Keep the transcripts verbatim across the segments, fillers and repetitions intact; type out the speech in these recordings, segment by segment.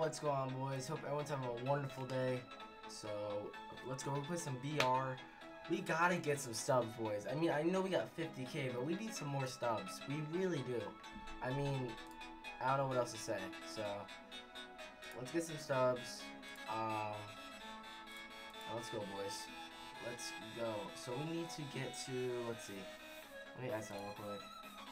What's going on, boys? Hope everyone's having a wonderful day. So, let's go. We'll play some B R. We gotta get some stubs, boys. I mean, I know we got fifty K, but we need some more stubs. We really do. I mean, I don't know what else to say. So, let's get some stubs. Um, let's go, boys. Let's go. So, we need to get to, let's see. Let me add something real quick.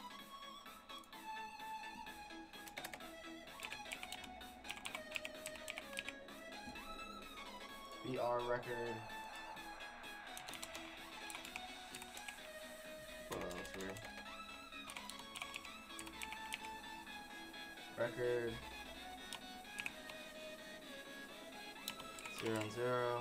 B R record. Oh, that's weird. Record. Zero and zero.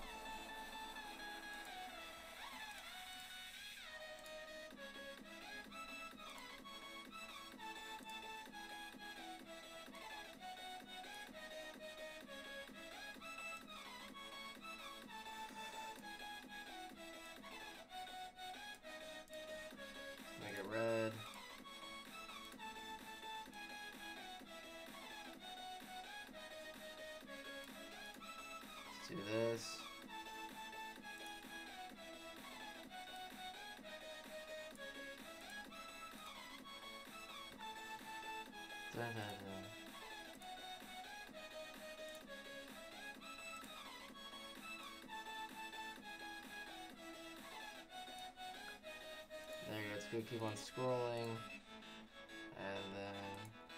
Make it red. Let's do this. Da, da, da. There you go, it's good. Keep on scrolling. And then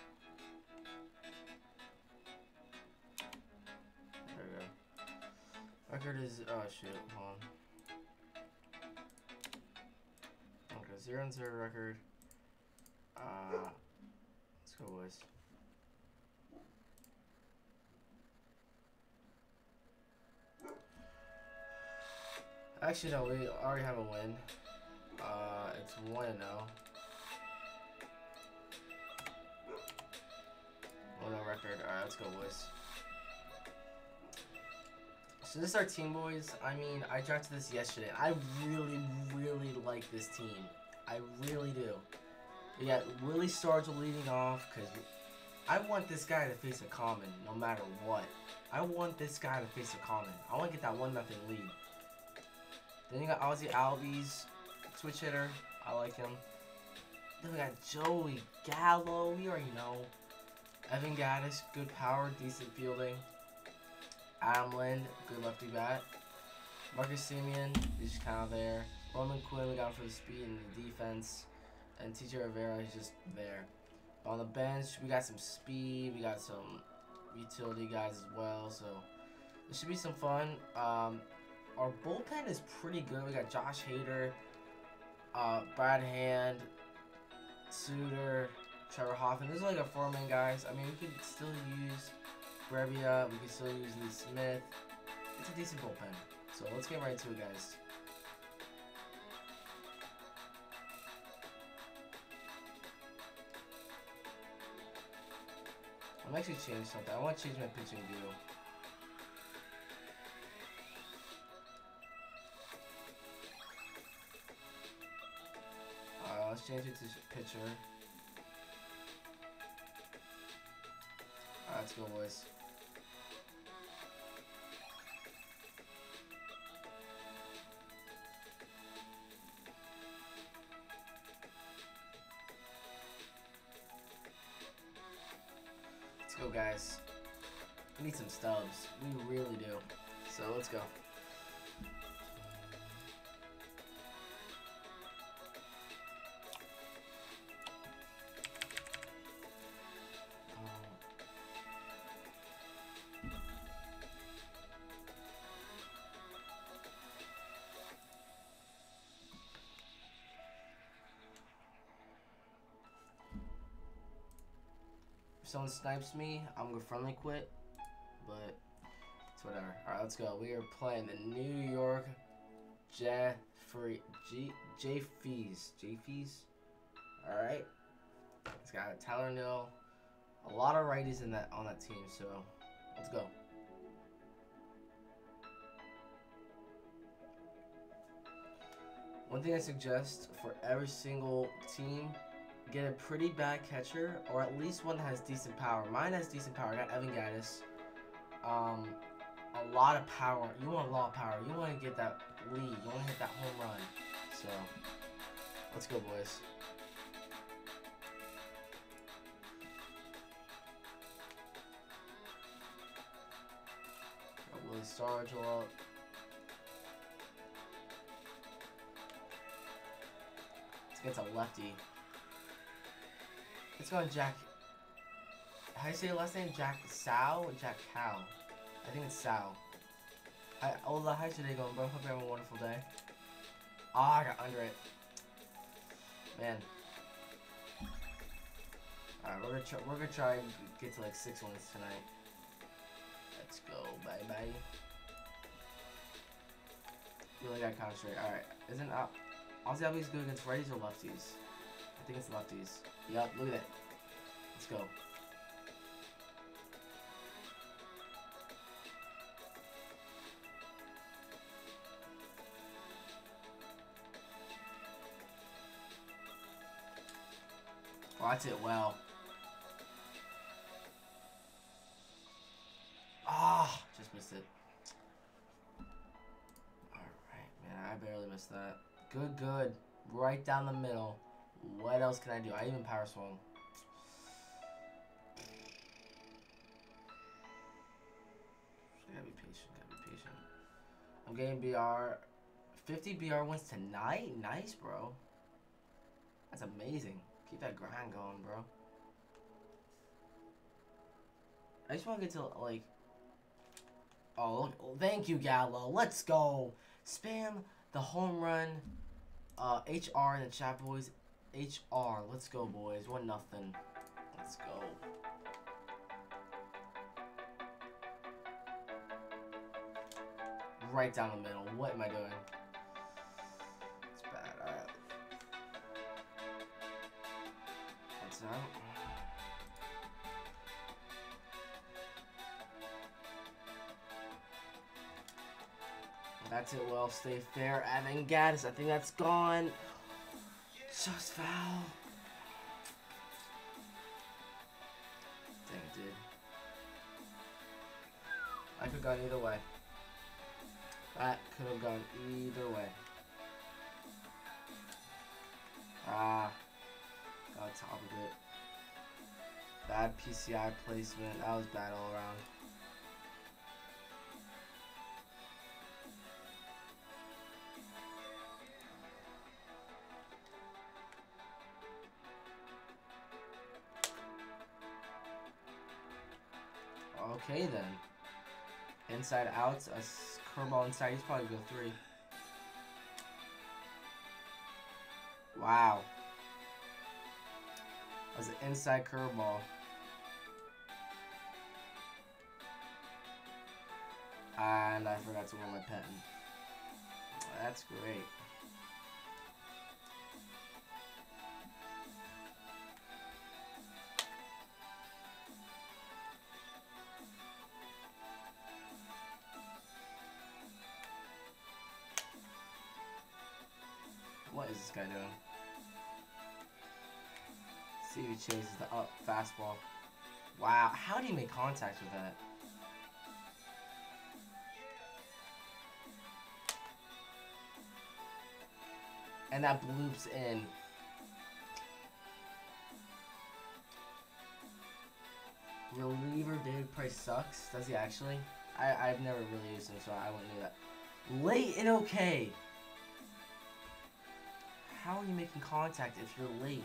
there we go. Record is oh shoot, hold on. Okay, zero and zero record. Uh let's go, boys. Actually no, we already have a win. Uh, it's one and oh. one oh record. Alright, let's go, boys. So this is our team, boys. I mean, I drafted this yesterday. I really, really like this team. I really do. We got Willie Stargell leading off, because I want this guy to face a common, no matter what. I want this guy to face a common. I want to get that one nothing lead. Then you got Ozzy Albies. Switch hitter, I like him. Then we got Joey Gallo, we already know. Evan Gattis, good power, decent fielding. Adam Lind, good lefty bat. Marcus Semien, he's just kind of there. Roman Quinn, we got him for the speed and the defense. And T J Rivera, he's just there. But on the bench, we got some speed, we got some utility guys as well. So this should be some fun. Um, our bullpen is pretty good. We got Josh Hader. Uh, Brad Hand, Suter, Trevor Hoffman. This is like a four-man guys. I mean, we could still use Brevia. We could still use Lee Smith. It's a decent bullpen. So let's get right into it, guys. I'm actually changing something. I want to change my pitching view. Let's change it to pitcher. Alright, let's go, boys. Let's go, guys. We need some stubs. We really do. So let's go. If someone snipes me, I'm gonna friendly quit, but it's whatever. Alright, let's go. We are playing the New York Jeffrey G J Fees. J Fees? Alright. It's got Tyler Neal. A lot of righties in that on that team, so let's go. One thing I suggest for every single team get a pretty bad catcher, or at least one that has decent power. Mine has decent power. I got Evan Gattis. Um, a lot of power. You want a lot of power. You want to get that lead. You want to hit that home run. So, let's go, boys. Got Willie Stargell up. It's a lefty. It's going Jack. How do you say your last name? Jack Sow or Jack Cow? I think it's Sow. Hi, Ola, how's your day going, bro? Hope you're having a wonderful day. Ah, oh, I got under it. Man. Alright, we're gonna try. We're gonna try and get to like six wins tonight. Let's go, bye bye. Really got concentrate. Alright, isn't up. Ozzy Albies good against righties or lefties? I think it's lefties. Yup, look at that. Let's go. Oh, that's it well. Ah, just missed it. Alright, man, I barely missed that. Good, good. Right down the middle. What else can I do? I even power swung. Gotta be patient, gotta be patient. I'm getting B R. fifty B R wins tonight? Nice, bro. That's amazing. Keep that grind going, bro. I just want to get to, like... Oh, look. Oh, thank you, Gallo. Let's go. Spam the home run. Uh, H R in the chat, boys. H R. Let's go, boys. One nothing. Let's go. Right down the middle. What am I doing? It's bad. Alright. That's out. That's it. Well, stay fair. Evan Gattis. I think that's gone. Just foul. Dang it, dude. I could have gone either way. That could have gone either way. Ah. Got on top of it. Bad P C I placement. That was bad all around. Okay then. Inside outs, a curveball inside. He's probably go three. Wow. That was an inside curveball. And I forgot to wear my pen. That's great. What is this guy doing? See if he chases the up fastball. Wow, how do you make contact with that? And that bloops in. Reliever David Price sucks. Does he actually? I, I've never really used him, so I wouldn't know that. Late and okay. How are you making contact if you're late?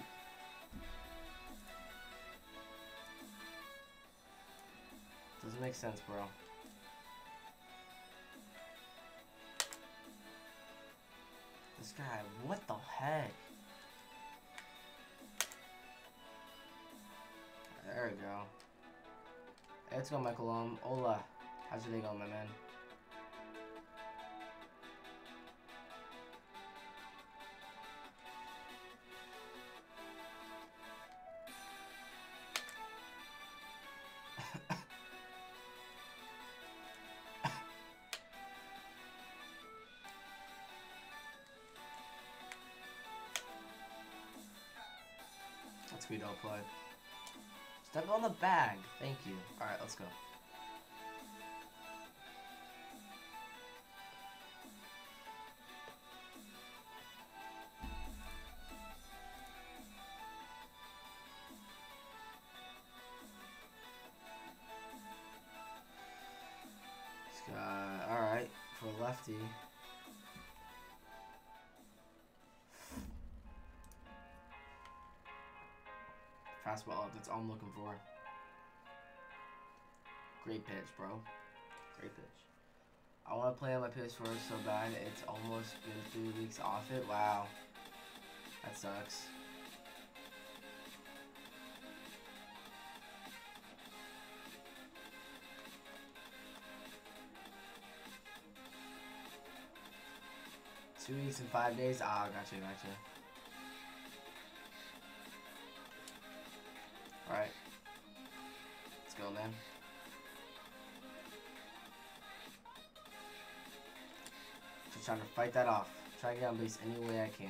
Doesn't make sense, bro. This guy, what the heck? There we go. Hey, let's go, Michael. Um, Hola. How's your day going, my man? Sweet out play. Step on the bag. Thank you. Alright, let's go. Alright, for lefty. Fastball up, that's all I'm looking for. Great pitch, bro. Great pitch. I want to play on my P S four so bad. It's almost been three weeks off it. Wow. That sucks. Two weeks and five days? Ah, gotcha, gotcha. Alright. Let's go, man. Just trying to fight that off. Try to get on base any way I can.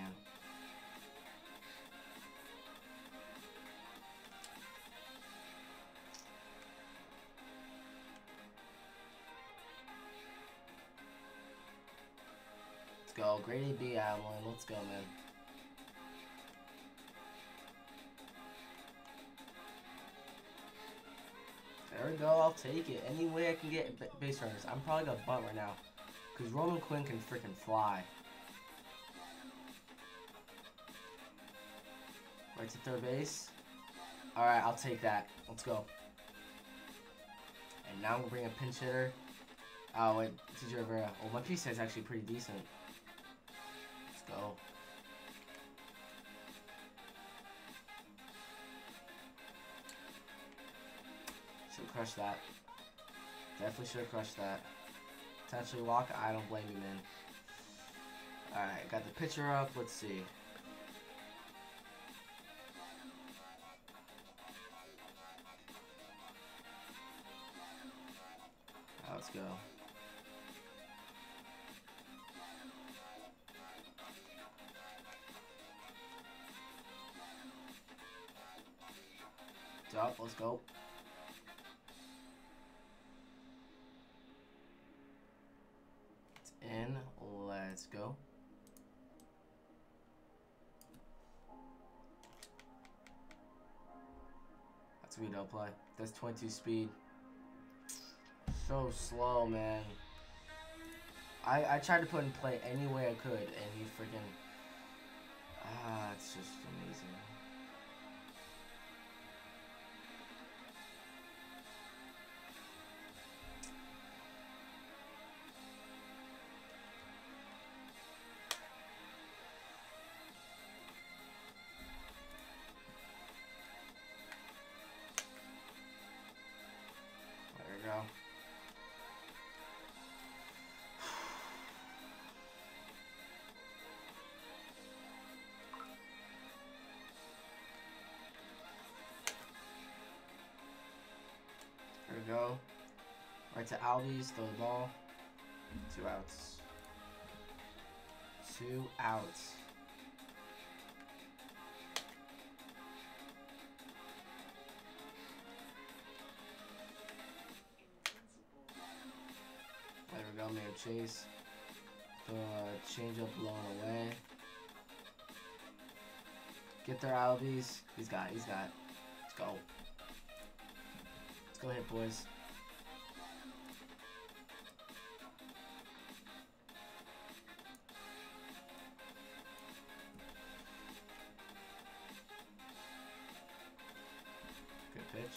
Let's go. Grade A B, Adeline. Let's go, man. There we go. I'll take it. Any way I can get base runners. I'm probably going to bunt right now. Because Roman Quinn can freaking fly. Right to third base. Alright, I'll take that. Let's go. And now I'm going to bring a pinch hitter. Oh, wait. T J Rivera. Oh, my P C is actually pretty decent. Let's go. Should have crushed that. Definitely should have crushed that. Potentially walk. I don't blame you, man. Alright, got the pitcher up. Let's see. Let's go. Up, let's go. It's in. Let's go. That's a good out play. That's twenty-two speed. So slow, man. I I tried to put in play any way I could, and he freaking ah, it's just amazing. There we go. There we go. Right to Albies, throw the ball. Two outs. Two outs. There we go, Mayor Chase. The change up blown away. Get their Albies. He's got it, he's got it. Let's go. Let's go hit, boys. Good pitch.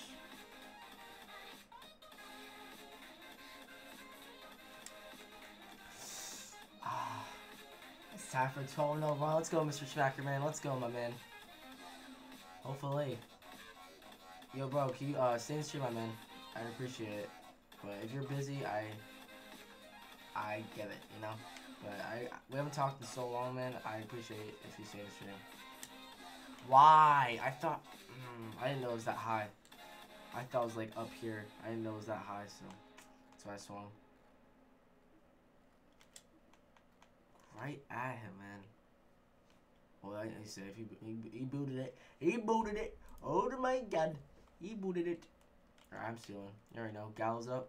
Ah, it's time for a twelve oh run. Let's go, Mister Schmacker, man. Let's go, my man. Hopefully. Yo, bro, can you uh, stay in the stream, my man? I'd appreciate it. But if you're busy, I I get it, you know? But I we haven't talked in so long, man. I appreciate it if you stay in the stream. Why? I thought... Mm, I didn't know it was that high. I thought it was, like, up here. I didn't know it was that high, so... That's why I swung. Right at him, man. Oh, he's safe. He, he, he booted it. He booted it. Oh my god. He booted it. Alright, I'm stealing. You already know. Gallows up.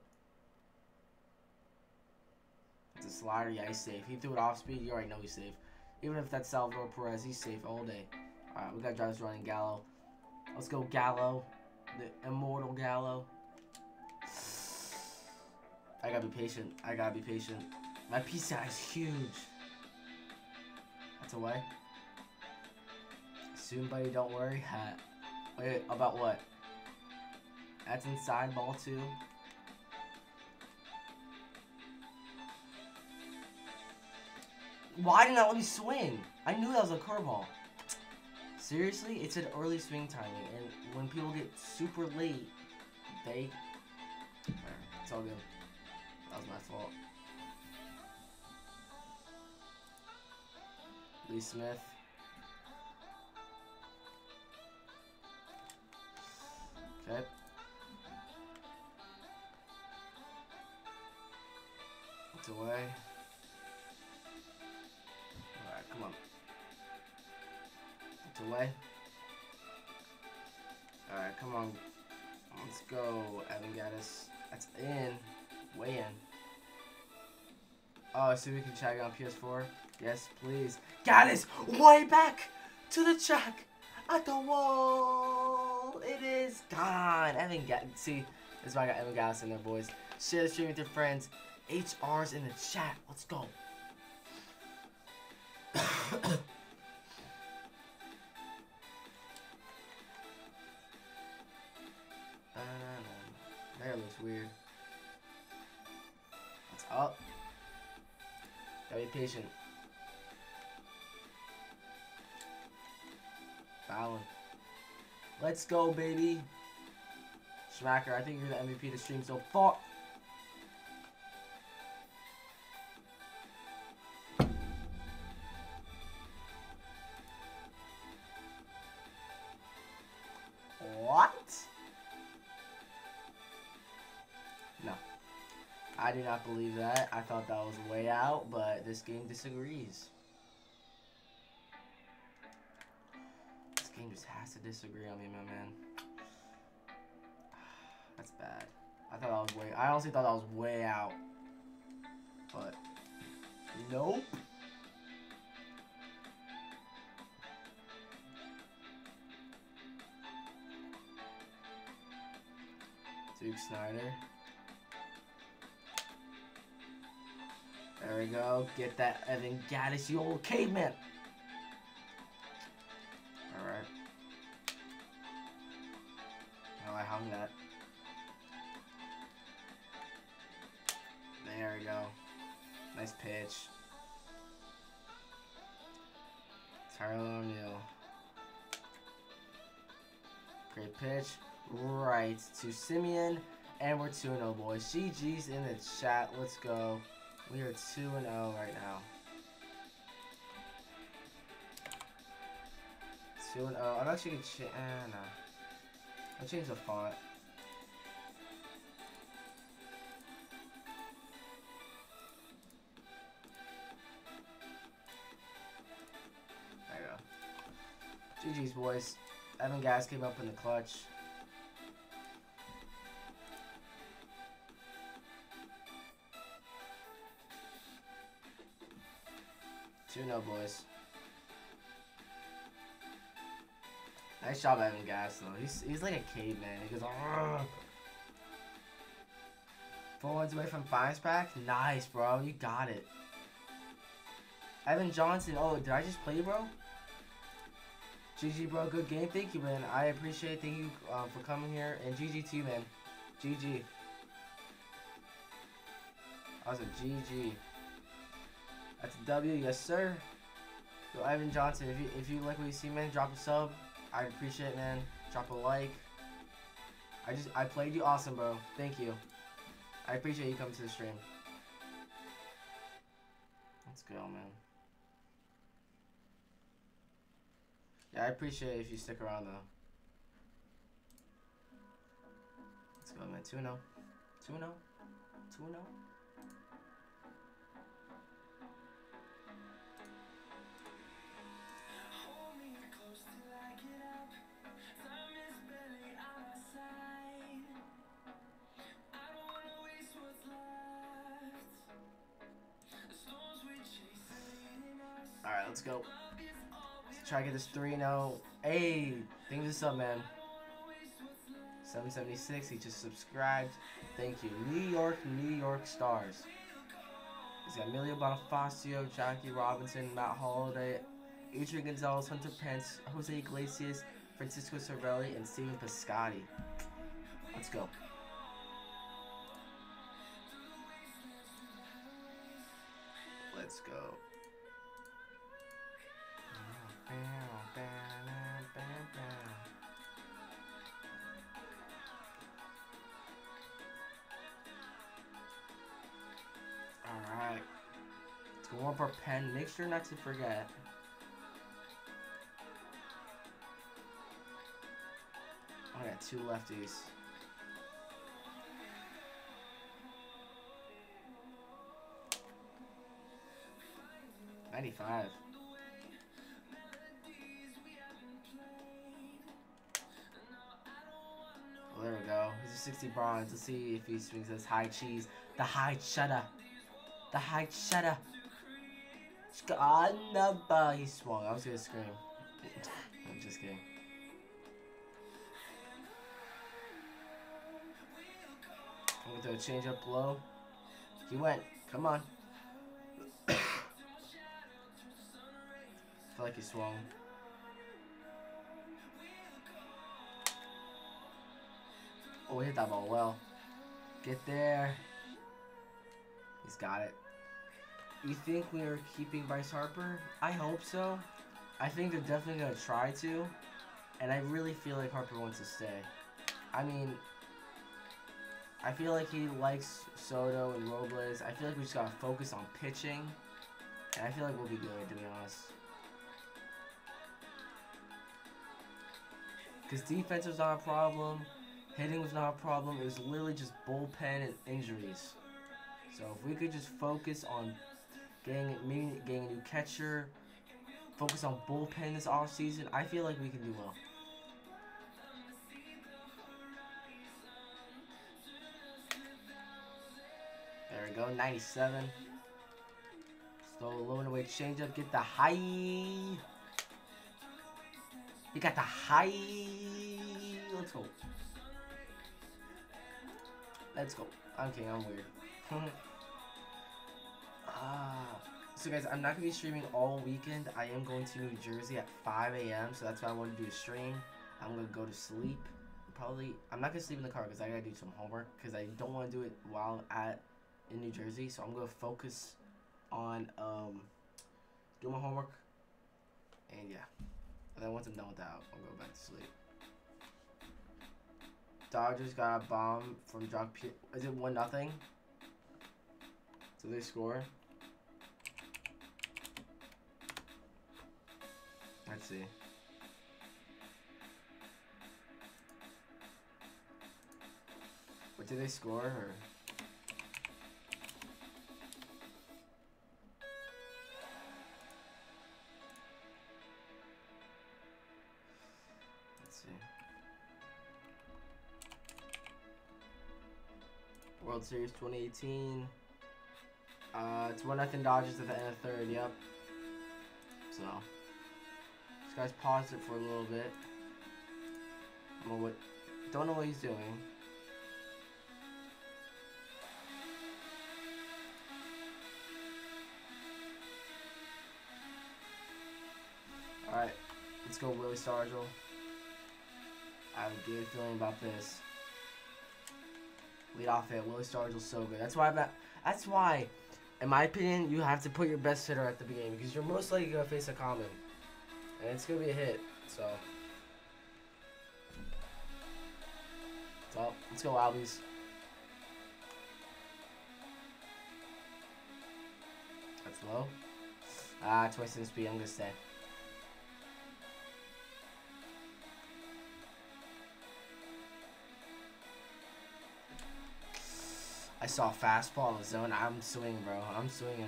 It's a slider. Yeah, he's safe. He threw it off speed. You already know he's safe. Even if that's Salvador Perez, he's safe all day. Alright, we gotta drive this running Gallo. Let's go Gallo. The immortal Gallo. I gotta be patient. I gotta be patient. My P C I is huge. That's away. Soon, buddy, don't worry. Hat. Wait, about what? That's inside, ball two. Why didn't that let me swing? I knew that was a curveball. Seriously? It's an early swing timing, and when people get super late, they... It's all good. That was my fault. Lee Smith. Okay. It's away. Alright, come on. It's away. Alright, come on. Let's go, Evan Gattis. That's in. Way in. Oh, so we can check on P S four? Yes, please. Gattis! Way back to the track at the wall! It is gone. Evan Gattis. See, this is why I got Evan Gattis in there, boys. Share the stream with your friends. H R's in the chat. Let's go. There looks weird. It's up. Gotta be patient. Fouling. Let's go, baby. Schmacker, I think you're the M V P of the stream so far. What? No. I do not believe that. I thought that was way out, but this game disagrees. This game just has to disagree on me, my man. That's bad. I thought that was way... I honestly thought that was way out. But... Nope. Duke Snider. There we go. Get that Evan Gattis, you old caveman. Alright. Oh, I hung that. There we go. Nice pitch. Tyler O'Neill. Great pitch. Right to Simeon. And we're two and oh, boys. G G's in the chat. Let's go. We are two and oh right now. two and oh. I'm actually going to change. Eh, no. I'll change the font. There you go. G G's, boys. Evan Gattis came up in the clutch. two and oh, boys. Nice job, Evan Gattis, though. He's, he's like a caveman. He goes, argh. Four ones away from fives pack? Nice, bro. You got it. Evan Johnson. Oh, did I just play, bro? G G, bro. Good game. Thank you, man. I appreciate it. Thank you uh, for coming here. And G G to you, man. G G. That was a G G. That's a W, yes sir. So Ivan Johnson, if you if you like what you see, man, drop a sub. I appreciate it, man. Drop a like. I just I played you awesome, bro. Thank you. I appreciate you coming to the stream. Let's go, man. Yeah, I appreciate it if you stick around though. Let's go, man. two and oh. two and oh. two and oh. Let's go. Let's try to get this three and oh. Hey, think this up, man. seven seventy-six, he just subscribed. Thank you. New York, New York Stars. He's got Emilio Bonifacio, Jackie Robinson, Matt Holliday, Adrian Gonzalez, Hunter Pence, Jose Iglesias, Francisco Cervelli, and Steven Piscotty. Let's go. Let's go. Alright. Let's go one per pen. Make sure not to forget. I got two lefties. ninety-five. Well, there we go. He's a sixty bronze. Let's see if he swings this high cheese. The high cheddar. The high cheddar. He swung. I was gonna scream. I'm just kidding. I'm gonna change up low. He went. Come on. I feel like he swung. Oh, he hit that ball well. Get there. He's got it. You think we are keeping Bryce Harper? I hope so. I think they're definitely going to try to. And I really feel like Harper wants to stay. I mean, I feel like he likes Soto and Robles. I feel like we just got to focus on pitching. And I feel like we'll be good, to be honest. Because defense was not a problem. Hitting was not a problem. It was literally just bullpen and injuries. So if we could just focus on getting, maybe getting a new catcher, focus on bullpen this offseason, I feel like we can do well. There we go, ninety-seven. Slow, low and away changeup. Get the high. You got the high. Let's go. Let's go. Okay, I'm weird. Ah. So guys, I'm not going to be streaming all weekend. I am going to New Jersey at five A M So that's why I want to do a stream. I'm going to go to sleep. Probably, I'm not going to sleep in the car because I got to do some homework. Because I don't want to do it while at in New Jersey. So I'm going to focus on um, doing my homework. And yeah. And then once I'm done with that, I'll go back to sleep. Dodgers got a bomb from Jock P. Is it one nothing? So they score. Let's see. What did they score? Or? Let's see. World Series twenty eighteen. Uh, it's one nothing Dodgers at the end of the third. Yep. So this guy's paused it for a little bit. I don't know what, don't know what he's doing. All right, let's go, Willie Stargell. I have a good feeling about this. Lead off hit. Willie Stargell's so good. That's why I'm at, that's why, in my opinion, you have to put your best hitter at the beginning because you're most likely gonna face a common, and it's gonna be a hit. So, so let's go, Albies. That's low. Ah, twice in speed. I'm gonna stay. I saw a fastball in the zone. I'm swinging, bro. I'm swinging.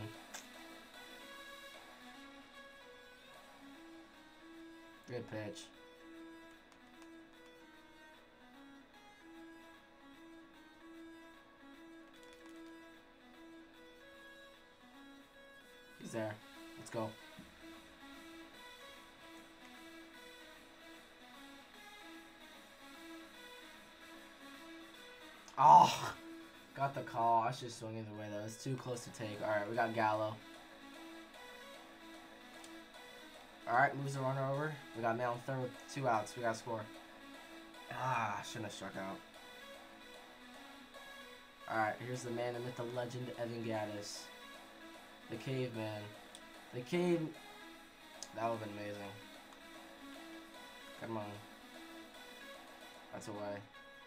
Good pitch. He's there. Let's go. Oh, got the call. I should swing either way though. It's too close to take. All right, we got Gallo. All right, moves the runner over. We got man on third with two outs. We got to score. Ah, shouldn't have struck out. All right, here's the man, the myth, the legend, Evan Gattis, the caveman, the cave. That would have been amazing. Come on. That's away.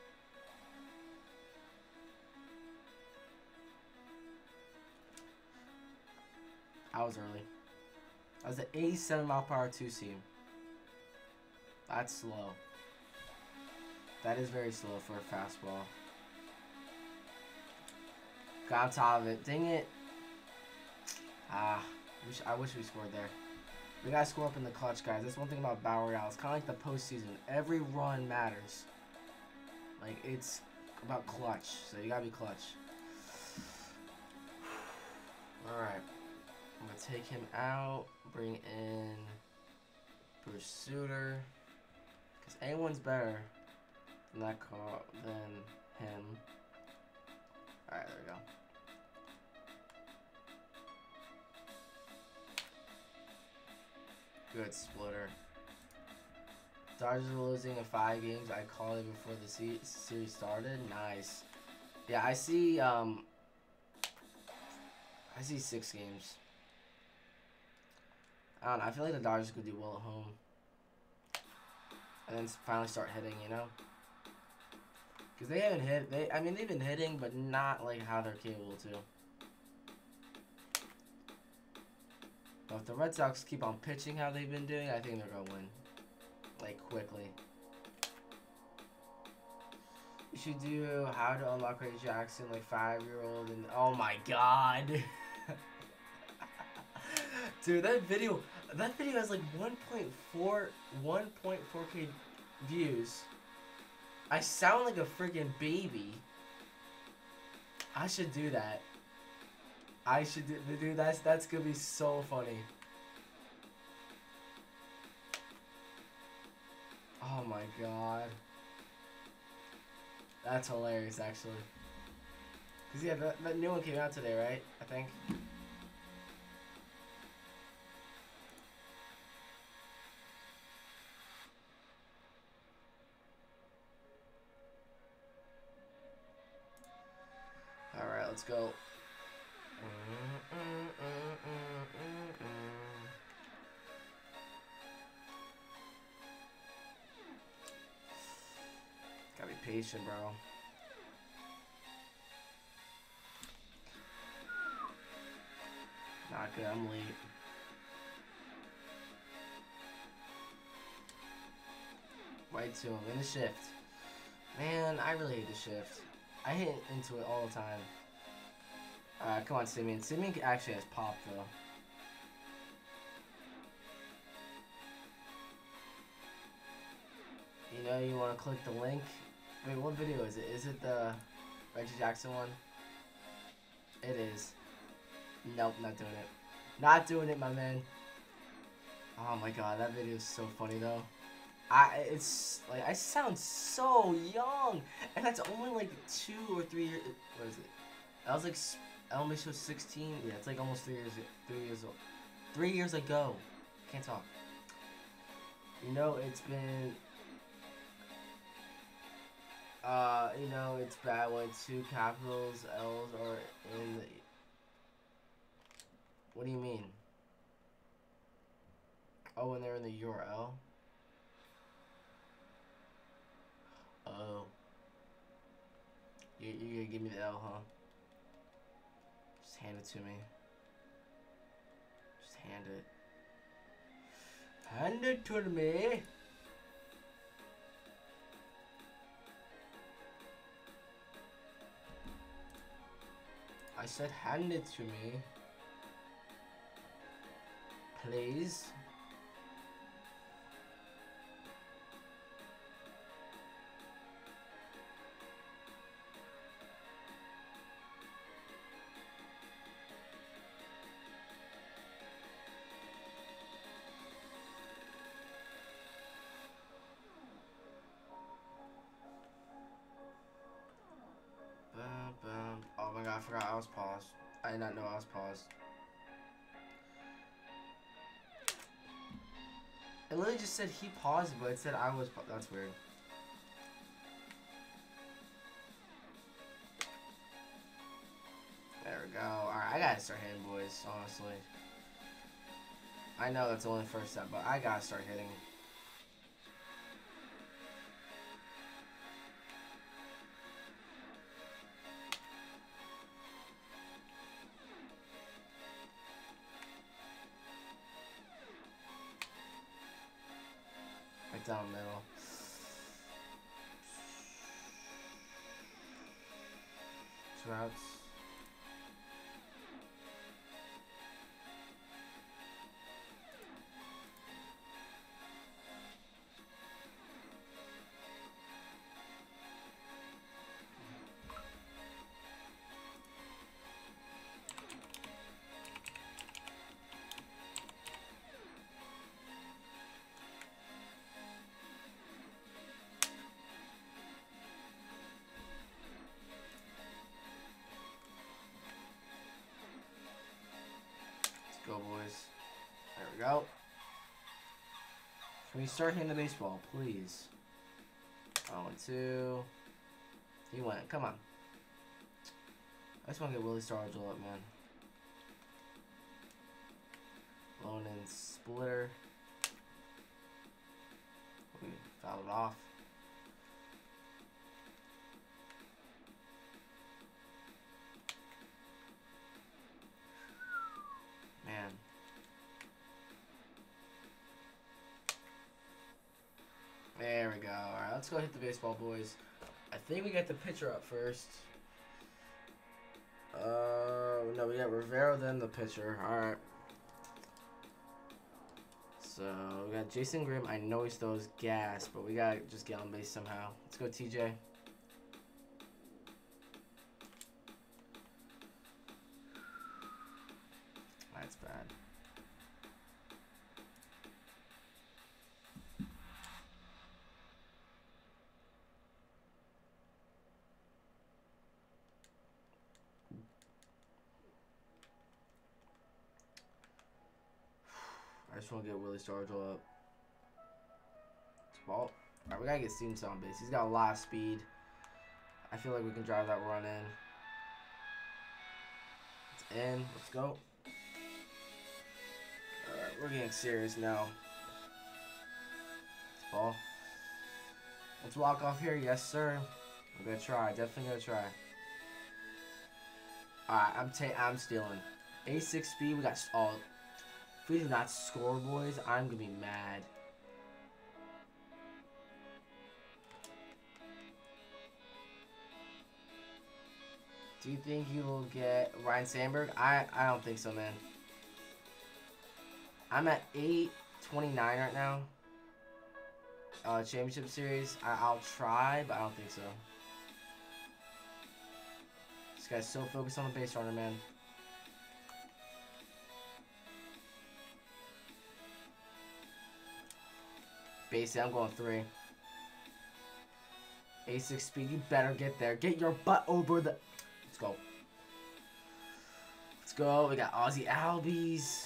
I was early. I was an eighty-seven mile per hour two seam. That's slow. That is very slow for a fastball. Got on top of it. Dang it. Ah, wish, I wish we scored there. We gotta score up in the clutch, guys. That's one thing about Battle Royale. It's kind of like the postseason. Every run matters. Like, it's about clutch. So you gotta be clutch. Alright. I'm gonna take him out. Bring in Bruce Sutter. Because anyone's better than that car than him. Alright, there we go. Good splitter. Dodgers are losing in five games. I called it before the se series started. Nice. Yeah, I see. Um, I see six games. I don't know. I feel like the Dodgers could do well at home, and then finally start hitting. You know, because they haven't hit. They, I mean, they've been hitting, but not like how they're capable to. But if the Red Sox keep on pitching how they've been doing, I think they're gonna win. Like, quickly. You should do how to unlock Reggie Jackson, like five-year-old, and oh my god. Dude, that video, that video has like one point four K views. I sound like a freaking baby. I should do that. I should do, dude, that's, that's gonna be so funny. Oh my god. That's hilarious, actually. Because, yeah, that, that new one came out today, right? I think. Alright, let's go. Gotta be patient, bro. Not good, I'm late. Right to him in the shift. Man, I really hate the shift. I hit into it all the time. Uh, come on, Simeon. Simeon actually has pop, though. You know, you want to click the link. Wait, what video is it? Is it the Reggie Jackson one? It is. Nope, not doing it. Not doing it, my man. Oh my god, that video is so funny, though. I, it's, like, I sound so young. And that's only, like, two or three years. What is it? That was, like, I only showed sixteen. Yeah, it's, like, almost three years, three years old. Three years ago. Can't talk. You know, it's been... Uh, you know, it's bad when two capitals L's are in the... What do you mean? Oh, when they're in the U R L? Oh. You, you're gonna give me the L, huh? Just hand it to me. Just hand it. Hand it to me! I said hand it to me. Please. I forgot I was paused. I did not know I was paused. It literally just said he paused, but it said I was paused. That's weird. There we go. Alright, I gotta start hitting, boys, honestly. I know that's only the first step, but I gotta start hitting. Right down the middle. Two outs. Go, boys. There we go. Can we start hitting the baseball, please? Oh, one, two. He went. Come on. I just want to get Willie Stargell up, man. Lone and splitter. We fouled it off. Man. There we go. Alright, let's go hit the baseball, boys. I think we got the pitcher up first. Uh, no, we got Rivero, then the pitcher. Alright. So, we got Jason Grimm. I know he throws gas, but we gotta just get on base somehow. Let's go, T J. That's bad. I just want to get Willie Stargell up. It's ball. Alright, we gotta get Stevens on base. He's got a lot of speed. I feel like we can drive that run in. It's in. Let's go. Alright, we're getting serious now. It's ball. Let's walk off here. Yes, sir. I'm gonna try. Definitely gonna try. Alright, I'm ta I'm stealing. A six speed. We got all. If we do not score, boys, I'm gonna be mad. Do you think you will get Ryan Sandberg? I I don't think so, man. I'm at eight twenty-nine right now. Uh, championship series. I, I'll try, but I don't think so. This guy's so focused on the base runner, man. Base, I'm going three. A six speed, you better get there. Get your butt over the... Let's go. Let's go. We got Ozzy Albies.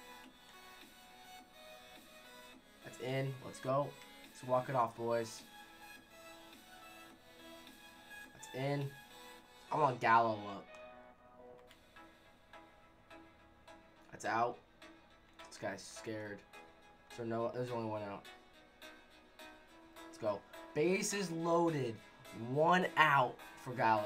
That's in. Let's go. Let's walk it off, boys. That's in. I want Gallo up. That's out. This guy's scared. So no, there's only one out. Let's go. Bases loaded. One out for Gallo.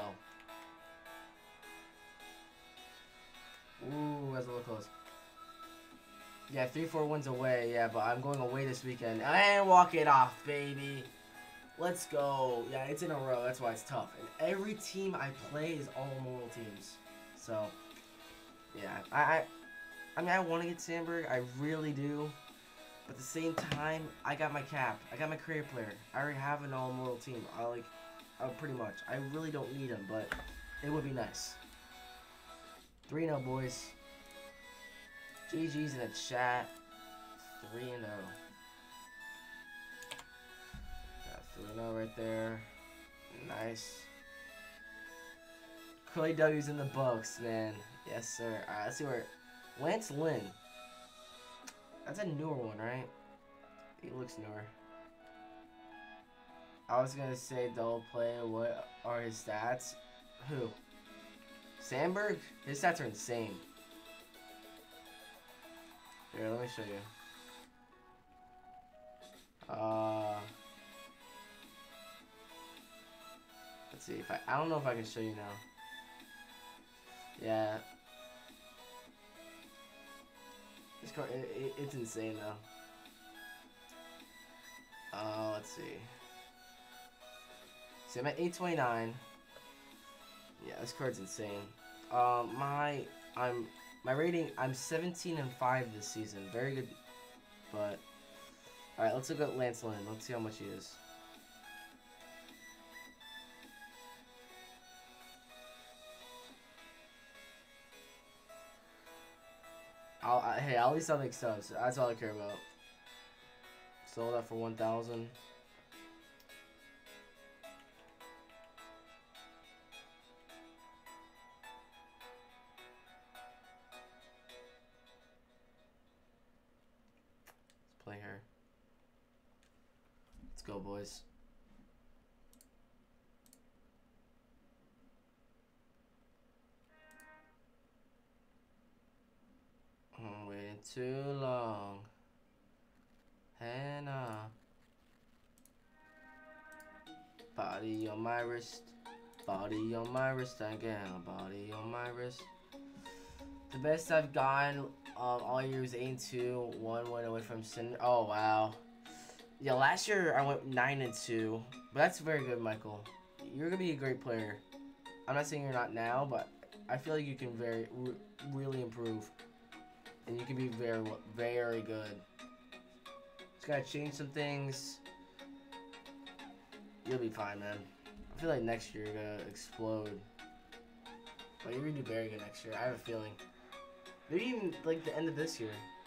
Ooh, that's a little close. Yeah, three four wins away. Yeah, but I'm going away this weekend. And walk it off, baby. Let's go. Yeah, it's in a row. That's why it's tough. And every team I play is all Memorial teams. So, yeah. I, I, I mean, I want to get Sandberg. I really do. But at the same time, I got my cap. I got my career player. I already have an all-Memorial team. I like, uh, pretty much. I really don't need him, but it would be nice. three and oh, boys. G G's in the chat. three and oh. Got three and oh right there. Nice. Clay W's in the books, man. Yes, sir. Alright, let's see where... Lance Lynn. That's a newer one, right? He looks newer. I was gonna say double play. What are his stats? Who? Sandberg? His stats are insane. Here, let me show you. Uh, let's see if I. I don't know if I can show you now. Yeah. This card, it, it, it's insane though. Uh, let's see. See, I'm at eight twenty-nine. Yeah, this card's insane. Um, my, I'm, my rating, I'm seventeen and five this season. Very good, but, alright, let's look at Lance Lynn. Let's see how much he is. I'll, I, hey, at least I'll make subs. That's all I care about. Sold that for one thousand. Let's play her. Let's go, boys. I'm waiting too long. Hannah. Body on my wrist. Body on my wrist again. Body on my wrist. The best I've gotten um, all year was eight and two. One went away from Cinder. Oh, wow. Yeah, last year I went nine and two. But that's very good, Michael. You're going to be a great player. I'm not saying you're not now, but I feel like you can very, re really improve. And you can be very, very good. Just gotta change some things. You'll be fine, man. I feel like next year you're gonna explode. But you're gonna do very good next year. I have a feeling. Maybe even like the end of this year.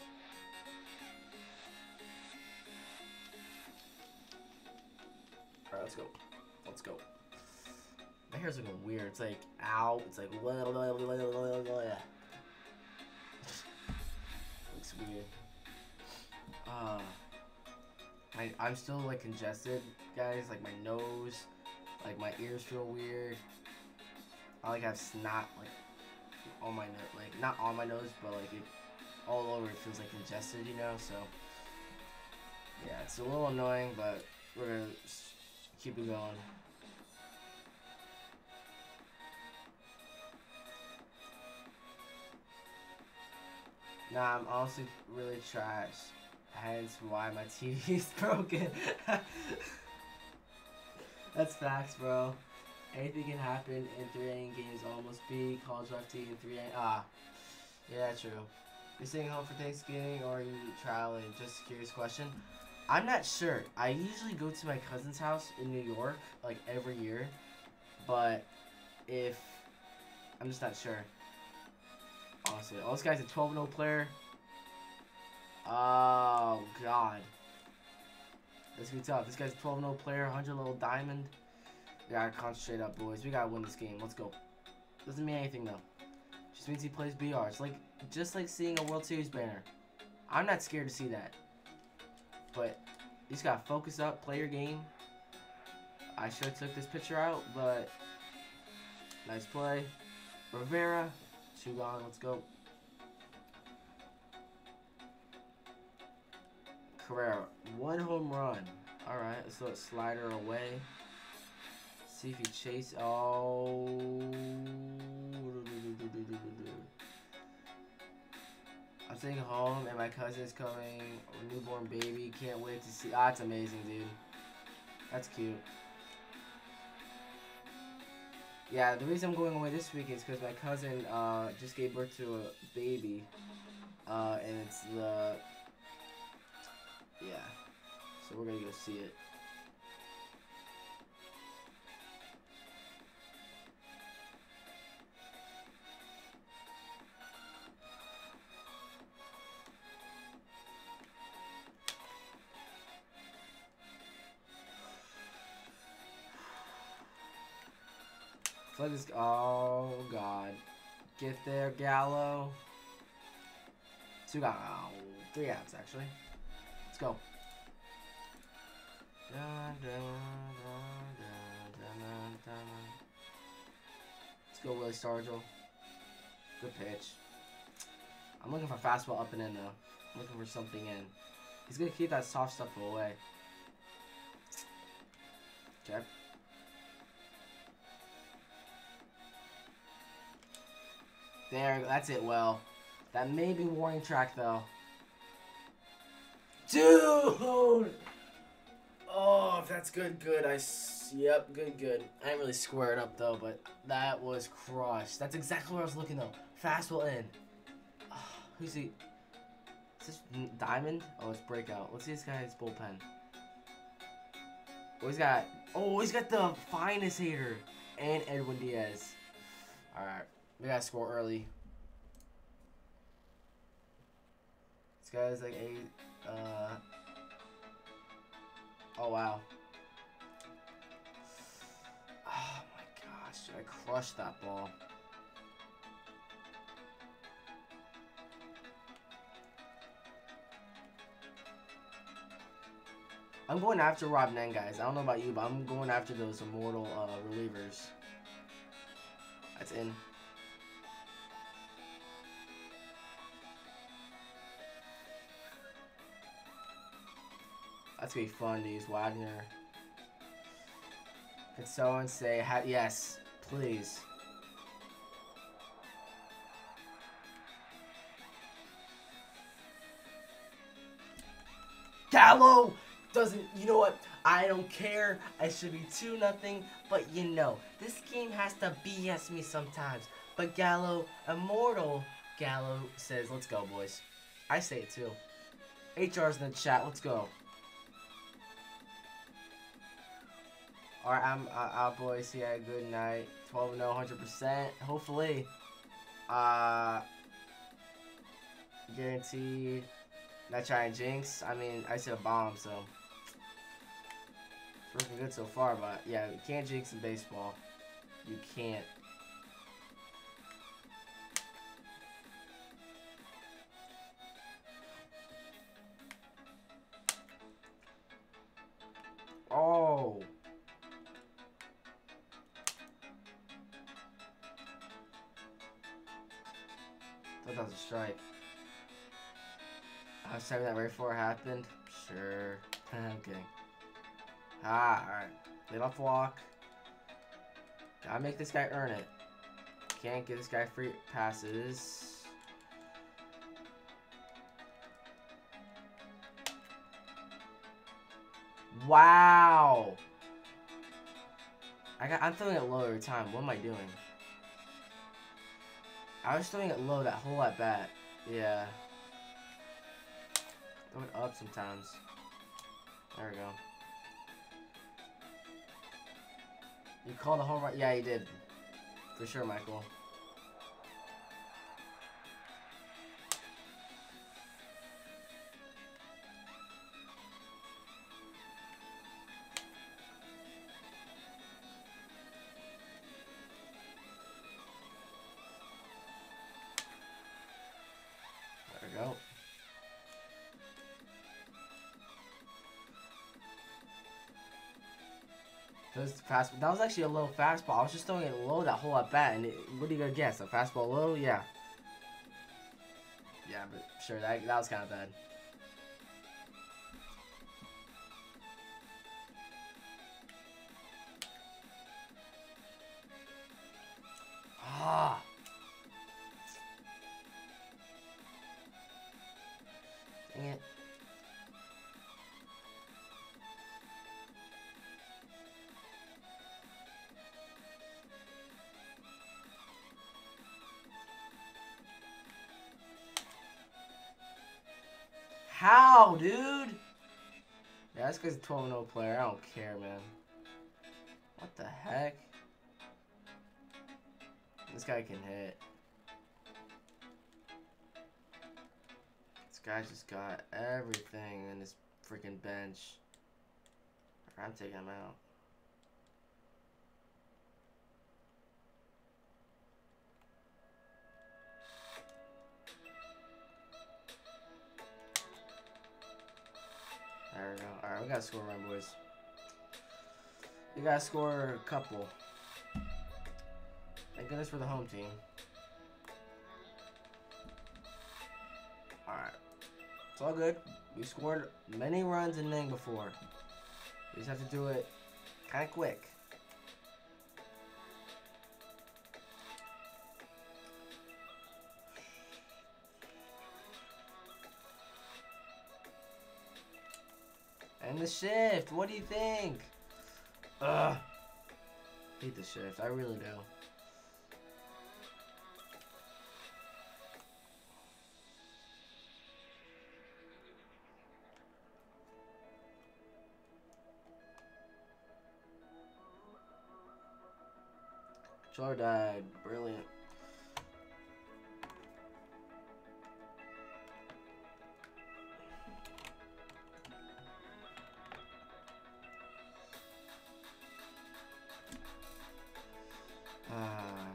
Alright, let's go. Let's go. My hair's looking weird. It's like, ow. It's like, blah, blah, blah, blah, blah, blah. Looks weird. Uh, I, I'm still like congested, guys. Like my nose, like my ears feel weird. I like have snot like on my nose, like not on my nose, but like it all over. It feels like congested, you know. So yeah, it's a little annoying, but we're gonna keep it going. Nah, I'm honestly really trash. Hence why my T V's broken. That's facts, bro. Anything can happen in three A games. Almost beat College F T in three A. Ah, yeah, true. You're staying home for Thanksgiving or are you traveling? Just a curious question. I'm not sure. I usually go to my cousin's house in New York, like every year. But if I'm just not sure. Honestly, oh, this guy's a twelve and oh player. Oh, God. That's gonna be tough. This guy's a twelve and oh player, one hundred level diamond. We gotta concentrate up, boys. We gotta win this game. Let's go. Doesn't mean anything, though. Just means he plays B R. It's like, just like seeing a World Series banner. I'm not scared to see that. But, you just gotta focus up, play your game. I should have took this picture out, but nice play. Rivera. Two gone, let's go. Carrera, one home run. Alright, let's let slider away. See if he chase. Oh. I'm staying home and my cousin's coming. A newborn baby. Can't wait to see. Ah, that's amazing, dude. That's cute. Yeah, the reason I'm going away this week is because my cousin uh, just gave birth to a baby, uh, and it's the, yeah, so we're gonna go see it. Let this. Oh God. Get there, Gallo. Two got oh, three outs actually. Let's go. Let's go, Willie Stargell. Good pitch. I'm looking for fastball up and in though. I'm looking for something in. He's gonna keep that soft stuff away. Okay. There, that's it. Well, that may be warning track though. Dude! Oh, if that's good, good. I, s yep, good, good. I didn't really square it up though, but that was crushed. That's exactly where I was looking though. Fastball in. Oh, who's he? Is this Diamond? Oh, it's Breakout. Let's see this guy's bullpen. Oh, he's got, oh, he's got the finest hitter and Edwin Diaz. All right, we gotta score early. This guy's like a, uh, oh wow. Oh my gosh, dude, I crushed that ball. I'm going after Rob Nen, guys. I don't know about you, but I'm going after those immortal uh, relievers. That's in. That's gonna be fun to use Wagner. Could someone say, ha yes, please. Gallo doesn't, you know what? I don't care. I should be two nothing, but you know, this game has to B S me sometimes. But Gallo, immortal Gallo says, let's go, boys. I say it too. H R's in the chat. Let's go. Alright, I'm uh, out, boys. Yeah, good night. twelve and oh, one hundred percent. Hopefully. Uh, guaranteed. Not trying to jinx. I mean, I said a bomb, so. It's working good so far, but yeah, you can't jinx in baseball. You can't. Oh. Thought that was a strike. I was typing that right before it happened. Sure. I'm kidding. Ah, alright. Lead off walk. Gotta make this guy earn it. Can't give this guy free passes. Wow. I got I'm throwing it low every time. What am I doing? I was throwing it low that whole at bat. Yeah. Throw it up sometimes. There we go. You called a home run? Yeah, you did. For sure, Michael. There we go. Fast, that was actually a low fastball. I was just throwing it low that whole at bat, and it, what are you gonna guess? A fastball low? Yeah. Yeah, but sure, that that was kind of bad. Ah. Dang it. How, dude? Yeah, that's because twelve and oh player. I don't care, man. What the heck? This guy can hit. This guy just got everything in his freaking bench. I'm taking him out. There we go. Alright, we gotta score right, boys. We gotta score a couple. Thank goodness for the home team. Alright. It's all good. We scored many runs in Ning before. We just have to do it kind of quick. And the shift. What do you think? Ugh. Hate the shift. I really do. Controller died. Brilliant. Ah.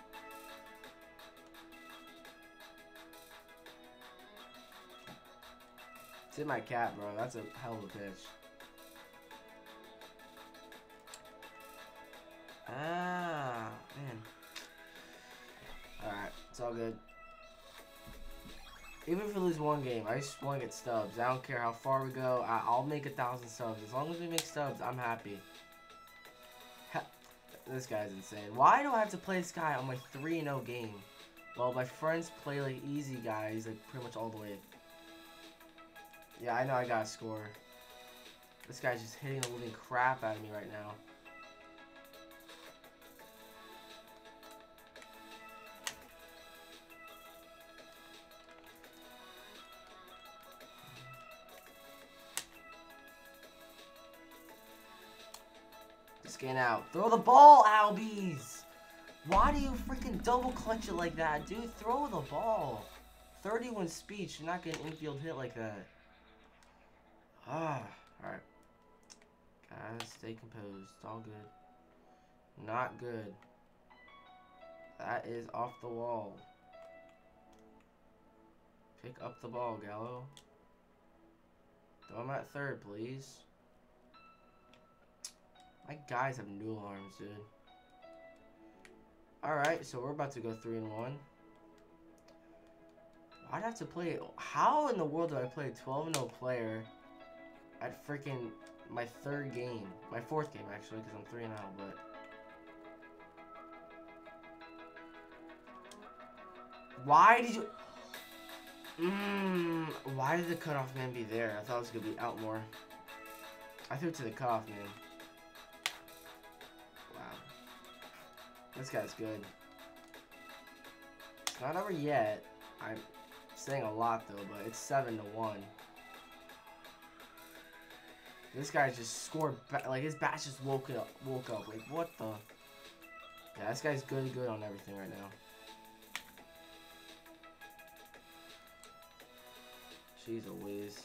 It's in my cat, bro. That's a hell of a pitch. Ah, man. Alright, it's all good. Even if we lose one game, I just want to get stubs. I don't care how far we go. I I'll make a thousand subs. As long as we make stubs, I'm happy. Ha this guy's insane. Why do I have to play this guy on my three and oh game? Well, my friends play like easy guys, like pretty much all the way. Yeah, I know I gotta score. This guy's just hitting the living crap out of me right now. Scan out. Throw the ball, Albies! Why do you freaking double clutch it like that, dude? Throw the ball. thirty-one speed should not get an infield hit like that. Ah, alright. Guys, stay composed. It's all good. Not good. That is off the wall. Pick up the ball, Gallo. Throw him at third, please. My guys have new arms, dude. Alright, so we're about to go three and one. Why'd I have to play? How in the world do I play a twelve and oh player at freaking my third game? My fourth game, actually, because I'm three and oh, but. Why did you. Mmm. Why did the cutoff man be there? I thought it was going to be out more. I threw it to the cutoff man. This guy's good. It's not over yet. I'm saying a lot though, but it's seven to one. This guy just scored. Like his bat just woke up. Woke up. Like what the? Yeah, this guy's good. Good on everything right now. Jeez Louise.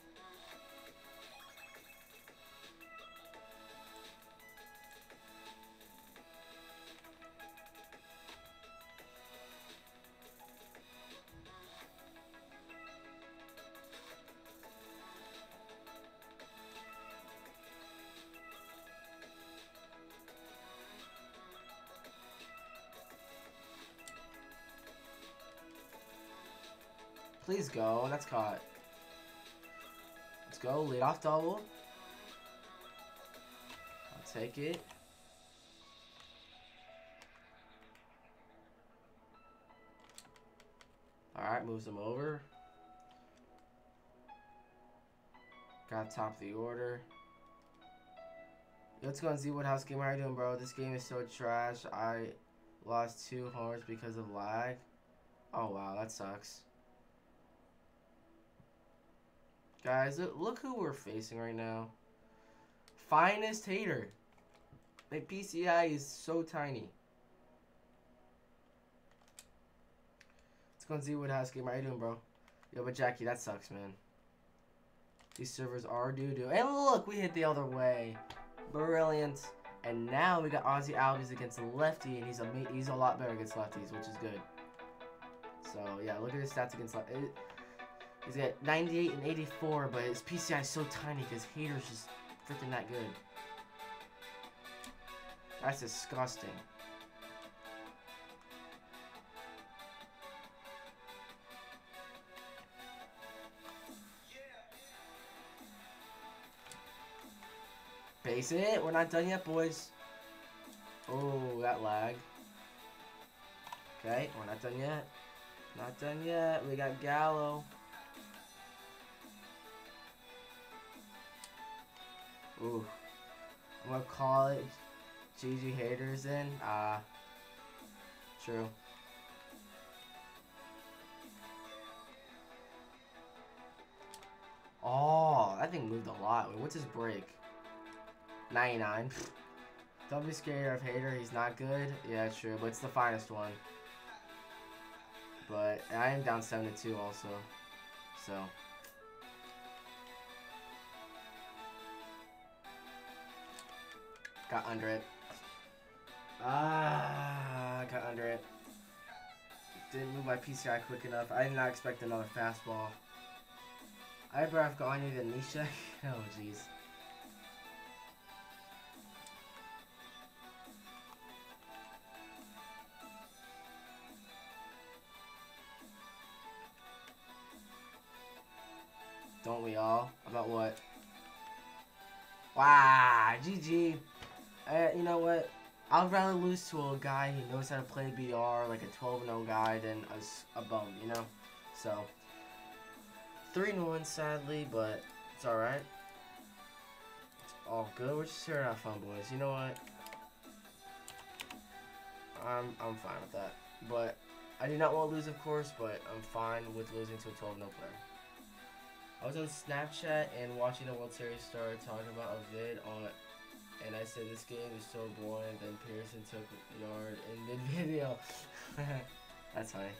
Please go. That's caught. Let's go. Lead off double. I'll take it. Alright, moves him over. Got top of the order. Yo, let's go on Z Woodhouse game. How are you doing, bro? This game is so trash. I lost two homers because of lag. Oh, wow. That sucks. Guys, look who we're facing right now. Finest hater. My P C I is so tiny. Let's go and see what house game. How you doing, bro? Yo, but Jackie, that sucks, man. These servers are doo-doo. And look, we hit the other way. Brilliant. And now we got Ozzy Albies against a lefty, and he's a he's a lot better against lefties, which is good. So yeah, look at his stats against lefties. He's got ninety-eight and eighty-four, but his P C I is so tiny because Hater's just freaking that good. That's disgusting. Base it. We're not done yet, boys. Oh, that lag. Okay, we're not done yet. Not done yet. We got Gallo. Ooh. I'm gonna call it G G Haters in. Ah. Uh, true. Oh, that thing moved a lot. Wait, what's his break? ninety-nine. Don't be scared of Hater. He's not good. Yeah, true. But it's the finest one. But I am down seven to two also. So. Got under it. Ah, got under it. Didn't move my P C I quick enough. I did not expect another fastball. I'd rather have Gagne than Nishek. Oh, jeez. Don't we all? About what? Wow, G G. Uh, you know what? I'd rather lose to a guy who knows how to play B R, like a twelve and oh guy, than a, a bum, you know? So, three and one sadly, but it's alright. It's all good. We're just here to have fun, boys. You know what? I'm, I'm fine with that. But, I do not want to lose, of course, but I'm fine with losing to a twelve and oh player. I was on Snapchat and watching a World Series star talking about a vid on, and I said this game is so boring. Then Pearson took a yard in mid video. That's funny.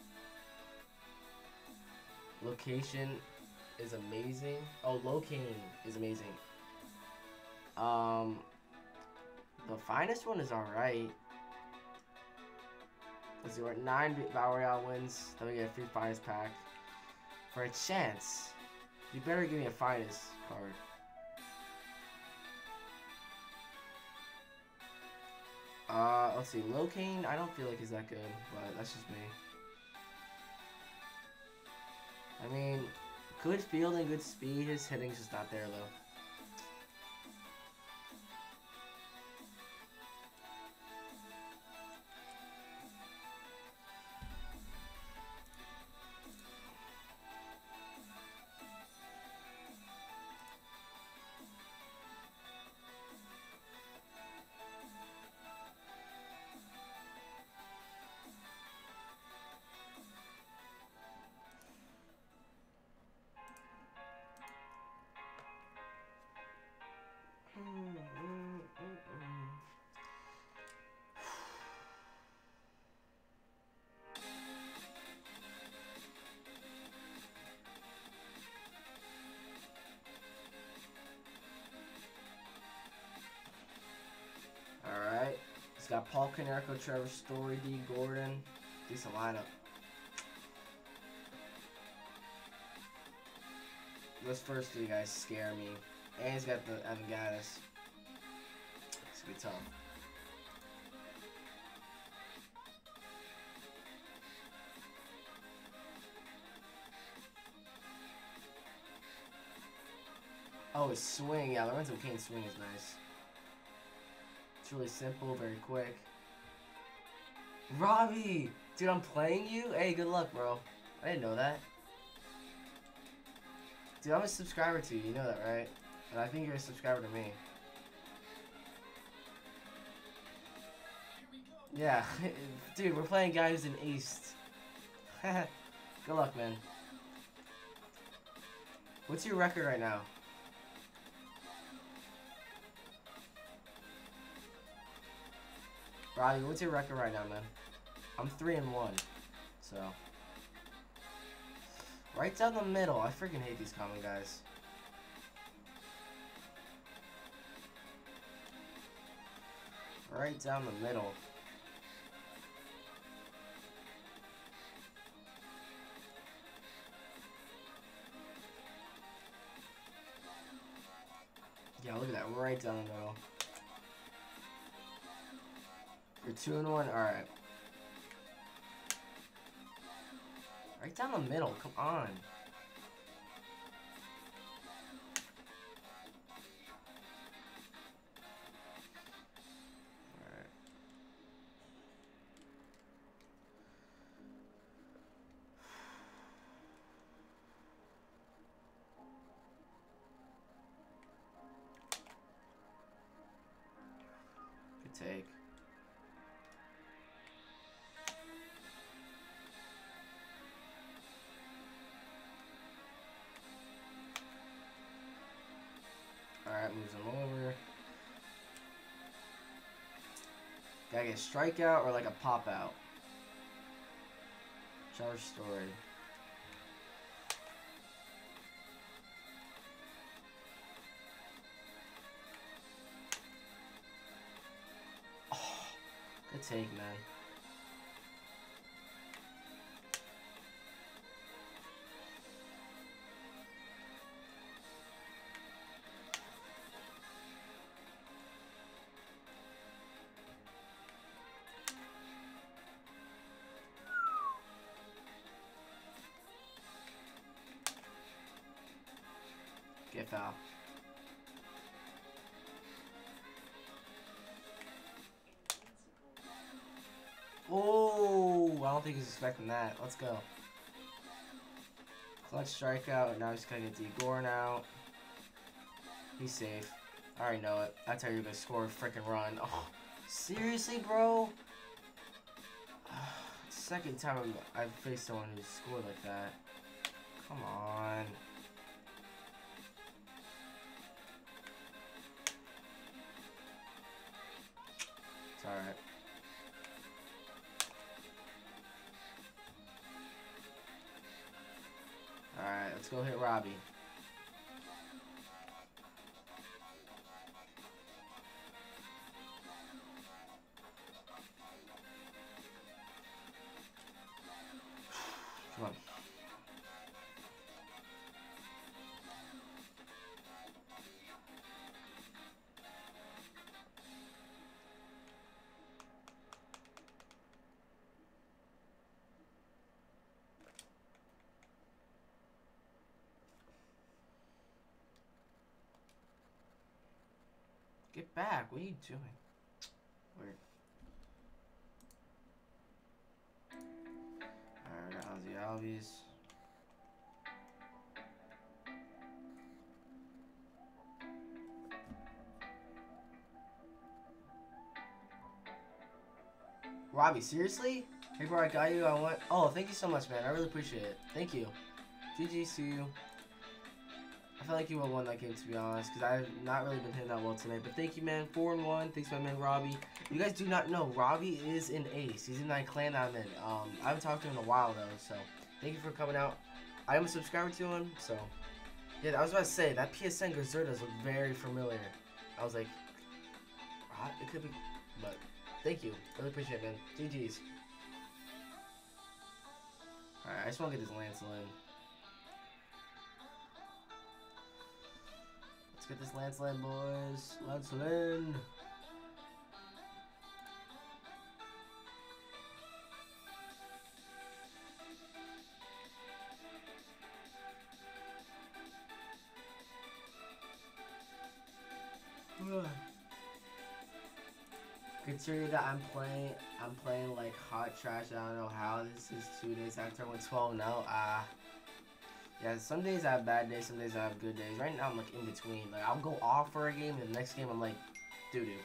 Location is amazing. Oh, Locaine is amazing. Um, the finest one is alright. Let's see, we're at nine Battle Royale wins. Then we get a free finest pack. For a chance, you better give me a finest card. Uh, let's see, Locaine, I don't feel like he's that good, but that's just me. I mean, good fielding, good speed, his hitting's just not there, though. Alright. He's got Paul Konerko, Trevor Story, D. Gordon. Decent lineup. Those first three guys scare me. And he's got the Evan Gattis. It's gonna be tough. Oh, his swing. Yeah, Lorenzo Cain's swing is nice. It's really simple, very quick. Robbie! Dude, I'm playing you? Hey, good luck, bro. I didn't know that. Dude, I'm a subscriber to you. You know that, right? And I think you're a subscriber to me. Yeah. Dude, we're playing guys in East. Good luck, man. What's your record right now? Robbie, what's your record right now, man? I'm three and one, so right down the middle. I freaking hate these common guys. Right down the middle. Yeah, look at that. Right down the middle. You're two and one? Alright. Right down the middle. Come on. Good take. Alright, moves him over. Gotta get a strikeout or like a pop out. Charge Story. Oh, good take, man. Get foul. Oh, I don't think he's expecting that. Let's go. Clutch strikeout. Now he's gonna get D. Gordon out. He's safe. I already know it. That's how you're gonna score a freaking run. Oh, seriously, bro? Second time I've faced someone who scored like that. Come on. It's alright. Alright, let's go hit Robbie. Come on. Get back. What are you doing? Weird. Alright, got Ozzy Albies. Robbie, seriously? Hey bro, I got you. I want. Oh, thank you so much, man. I really appreciate it. Thank you. G G, see you. I feel like you will win that game, to be honest, because I've not really been hitting that well tonight. But thank you, man. Four and one. Thanks, my man Robbie. You guys do not know Robbie is an ace. He's in that clan I'm in. Um, I haven't talked to him in a while though, so thank you for coming out. I am a subscriber to him, so yeah. I was about to say that P S N Gazertas look very familiar. I was like, ah, it could be, but thank you. Really appreciate it, man. G G's. All right, I just want to get this Lance in. Get this Lance Lynn, boys. Lance Lynn. Considering that I'm playing, I'm playing like hot trash. I don't know how. This is two days after I went twelve and oh. Ah. Yeah, some days I have bad days, some days I have good days. Right now I'm like in between. Like I'll go off for a game, and the next game I'm like doo doo.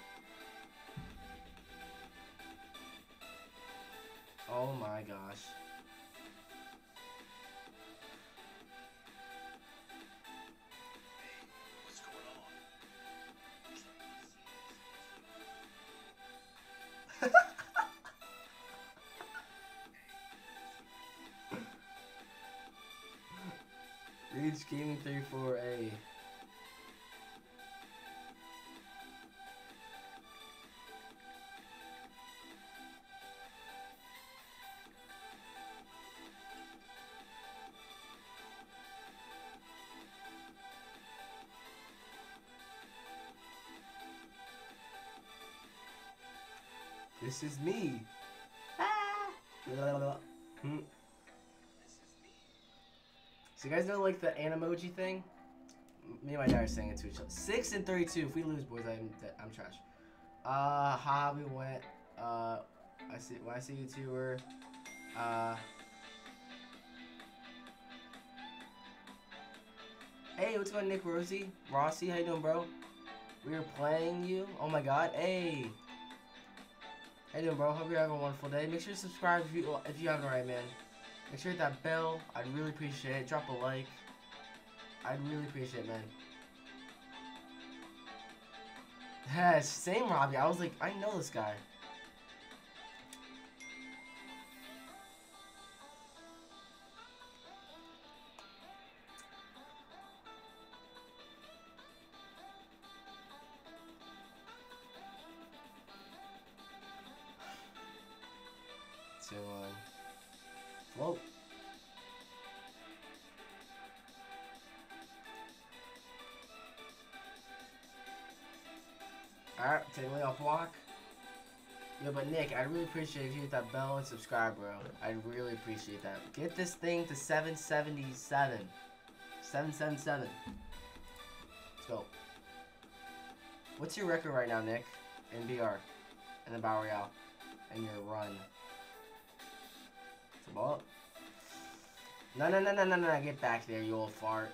Oh my gosh. What's going on? Reach Gaming thirty-four A. This is me. Ah. Hmm. So you guys know like the Animoji thing? Me and my dad are saying it to each other. Six and thirty-two. If we lose, boys, I'm I'm trash. Uh, ha, we went. Uh, I see. When I see YouTuber. Uh. Hey, what's going on, Nick Rosie? Rossi, how you doing, bro? We were playing you. Oh my God. Hey. How you doing, bro? Hope you're having a wonderful day. Make sure to subscribe if you if you haven't already, man. Make sure to hit that bell. I'd really appreciate it. Drop a like. I'd really appreciate it, man. Yeah, same, Robbie. I was like, I know this guy. Two, one. Whoa. Alright, take me off walk. Yo, but Nick, I'd really appreciate if you hit that bell and subscribe, bro. I'd really appreciate that. Get this thing to seven seventy-seven. seven seventy-seven. Let's go. What's your record right now, Nick? In B R. In the Battle Royale. And your run. It's a ball. No, no, no, no, no, no. Get back there, you old fart.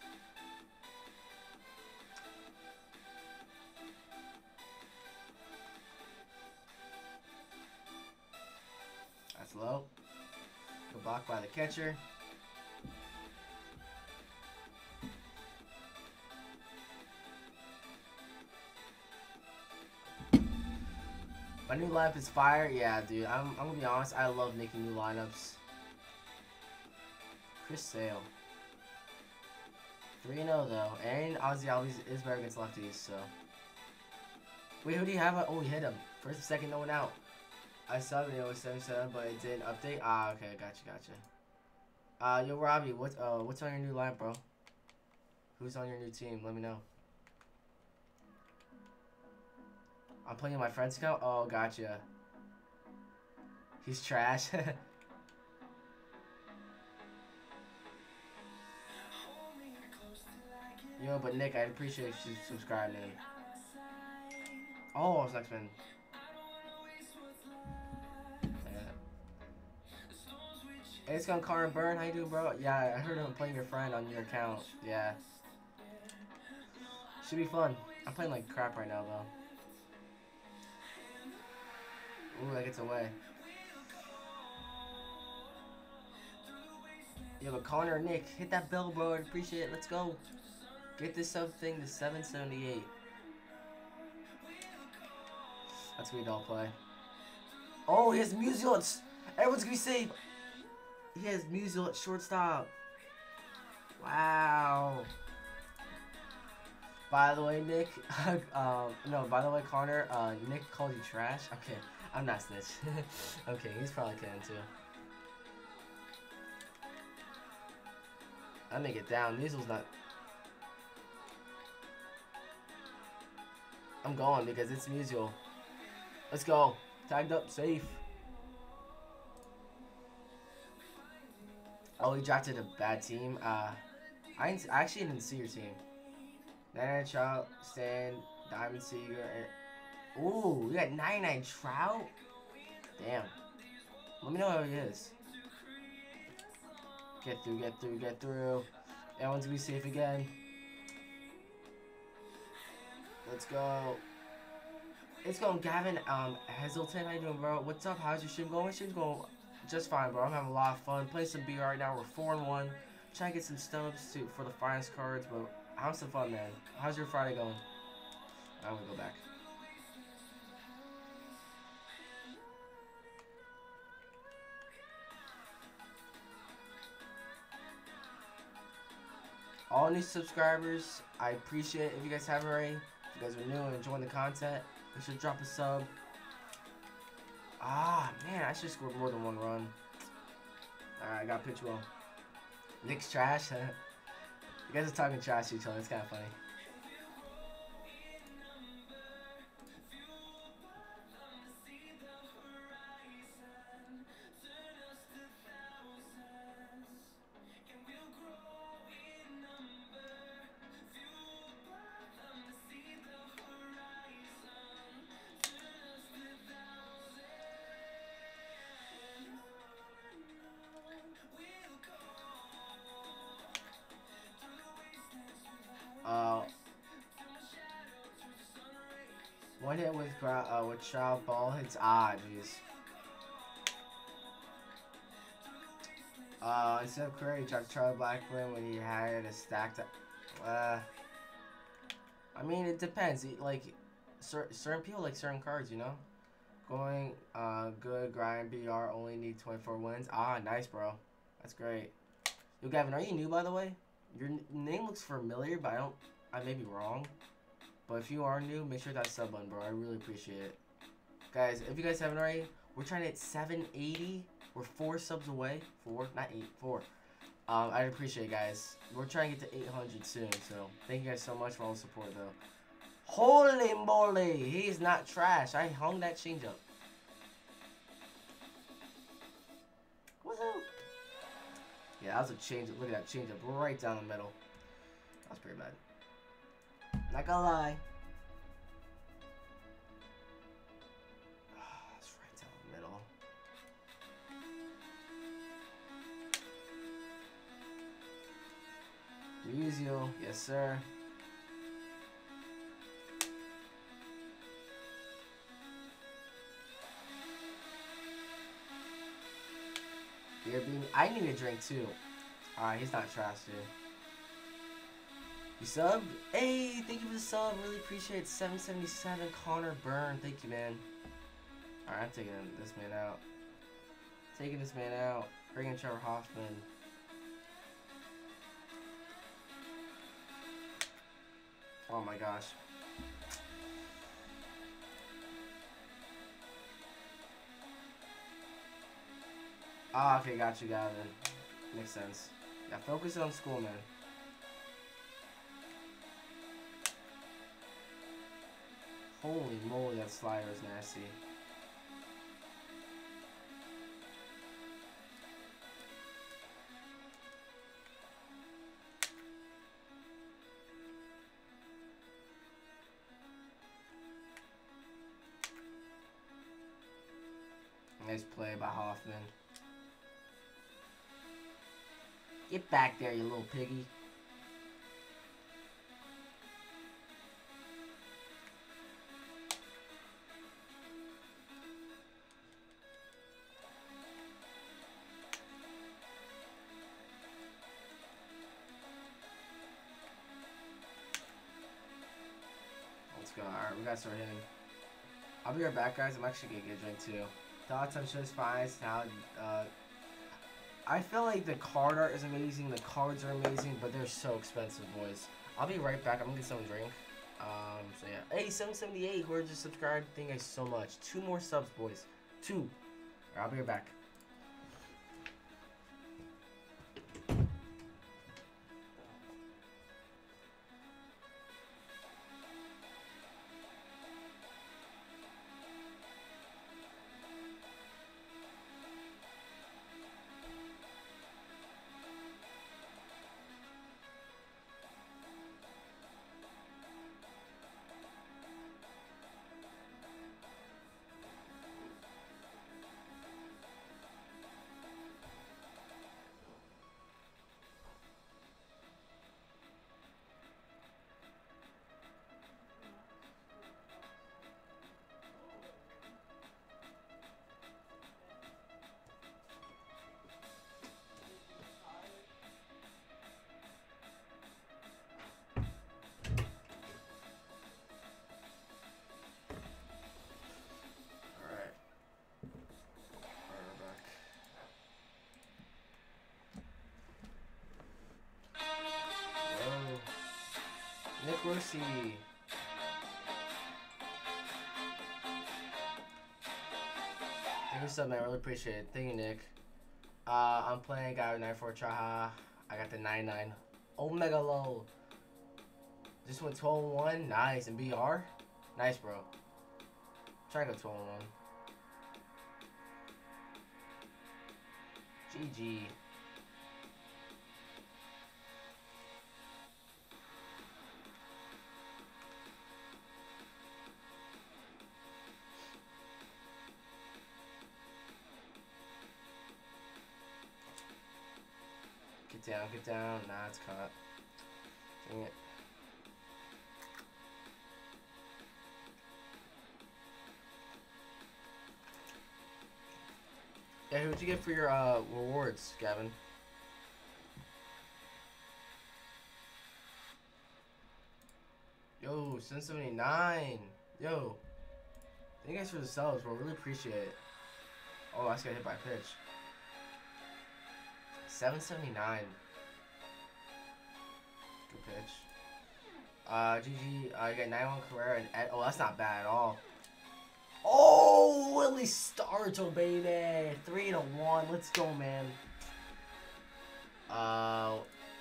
That's low. Good block by the catcher. My new lineup is fire. Yeah, dude. I'm, I'm gonna be honest. I love making new lineups. Chris Sale. three and oh though. And Ozzy Albies is better against lefties, so. Wait, who do you have? Oh, he hit him. First and second, no one out. I saw it when it was seven seven, but it didn't update. Ah, okay, gotcha, gotcha. Uh, yo, Robbie, what's uh, what's on your new lineup, bro? Who's on your new team? Let me know. I'm playing my friend's account. Oh, gotcha. He's trash. Yo, but Nick, I'd appreciate if you subscribe, man. Oh, it's next man. Hey, it's gonna Car and Burn. How you doing, bro? Yeah, I heard him playing your friend on your account. Yeah. Should be fun. I'm playing like crap right now, though. Ooh, that gets away. Yo, but Connor, Nick, hit that bell, bro. I'd appreciate it. Let's go. Get this sub thing to seven seventy-eight. That's what we all play. Oh, he has Musial. Everyone's gonna be safe. He has Musial at shortstop. Wow. By the way, Nick, um, no, by the way, Connor, uh, Nick called you trash. Okay, I'm not snitch. Okay, he's probably kidding too. I make it down. Musial's not. I'm going because it's Musial. Let's go. Tagged up, safe. Oh, he drafted a bad team. Uh, I, didn't, I actually didn't see your team. ninety-nine Trout, Stan, Diamond Seager. And, ooh, we got ninety-nine Trout? Damn. Let me know how he is. Get through, get through, get through. Everyone's gonna be safe again. Let's go. It's going Gavin um, Hazelton. How you doing, bro? What's up? How's your stream going? Stream's going just fine, bro. I'm having a lot of fun. Playing some B R right now. We're four and one. Trying to get some stubs to for the finest cards, but how's some fun, man? How's your Friday going? I'm gonna go back. All new subscribers, I appreciate it if you guys haven't already. If you guys are new and enjoying the content, make sure to drop a sub. Ah, man, I should score more than one run. Alright, I got pitch well. Nick's trash. You guys are talking trash to each other. It's kind of funny. One hit with uh, with Shroud ball hits. Ah, jeez. Uh, instead of Curry, he tried to try Blackburn when he had a stacked. Uh, I mean, it depends. It, like, cer certain people like certain cards, you know. Going uh good grind B R only need twenty-four wins. Ah, nice, bro. That's great. Yo, Gavin, are you new, by the way? Your n name looks familiar, but I don't. I may be wrong. But if you are new, make sure that sub button, bro. I really appreciate it. Guys, if you guys haven't already, we're trying to hit seven eighty. We're four subs away. Four, not eight, four. Um, I appreciate it, guys. We're trying to get to eight hundred soon, so thank you guys so much for all the support, though. Holy moly, he's not trash. I hung that change up. Woohoo! Yeah, that was a change up. Look at that change up right down the middle. That was pretty bad. Not gonna lie. That's right down the middle. Ryuzio, yes sir. Beer bean. I need a drink too. Alright, he's not trash, dude. You subbed? Hey, thank you for the sub. Really appreciate it. seven seventy-seven Connor Byrne. Thank you, man. Alright, I'm taking this man out. Taking this man out. Bringing Trevor Hoffman. Oh my gosh. Ah, okay, got you, Gavin. Makes sense. Yeah, focus on school, man. Holy moly, that slider is nasty. Nice play by Hoffman. Get back there, you little piggy. Let's go. Alright, we gotta start hitting. I'll be right back, guys. I'm actually gonna get a drink too. Thoughts on Show's Finest? How, uh, I feel like the card art is amazing, the cards are amazing, but they're so expensive, boys. I'll be right back. I'm gonna get some drink. Um, so yeah. Hey, seven seventy-eight, who are just subscribed? Thank you guys so much. Two more subs, boys. Two. Alright, I'll be right back. Nick Rossi. Thank you so much, man. I really appreciate it. Thank you, Nick. Uh, I'm playing guy with nine four Chaha. I got the nine nine. Omega Low. Just went twelve one. Nice. And B R? Nice, bro. Try to go twelve one. G G. Get down, get down. Nah, it's caught. Dang it. Yeah, who'd you get for your uh, rewards, Gavin? Yo, seven seventy-nine. Yo. Thank you guys for the subs, bro. Really appreciate it. Oh, I just got hit by a pitch. seven seventy-nine. Good pitch. Uh, G G. Uh, you got ninety-one Carrera and Ed. Oh, that's not bad at all. Oh, Willie Stargell, baby. three to one. Let's go, man. Uh,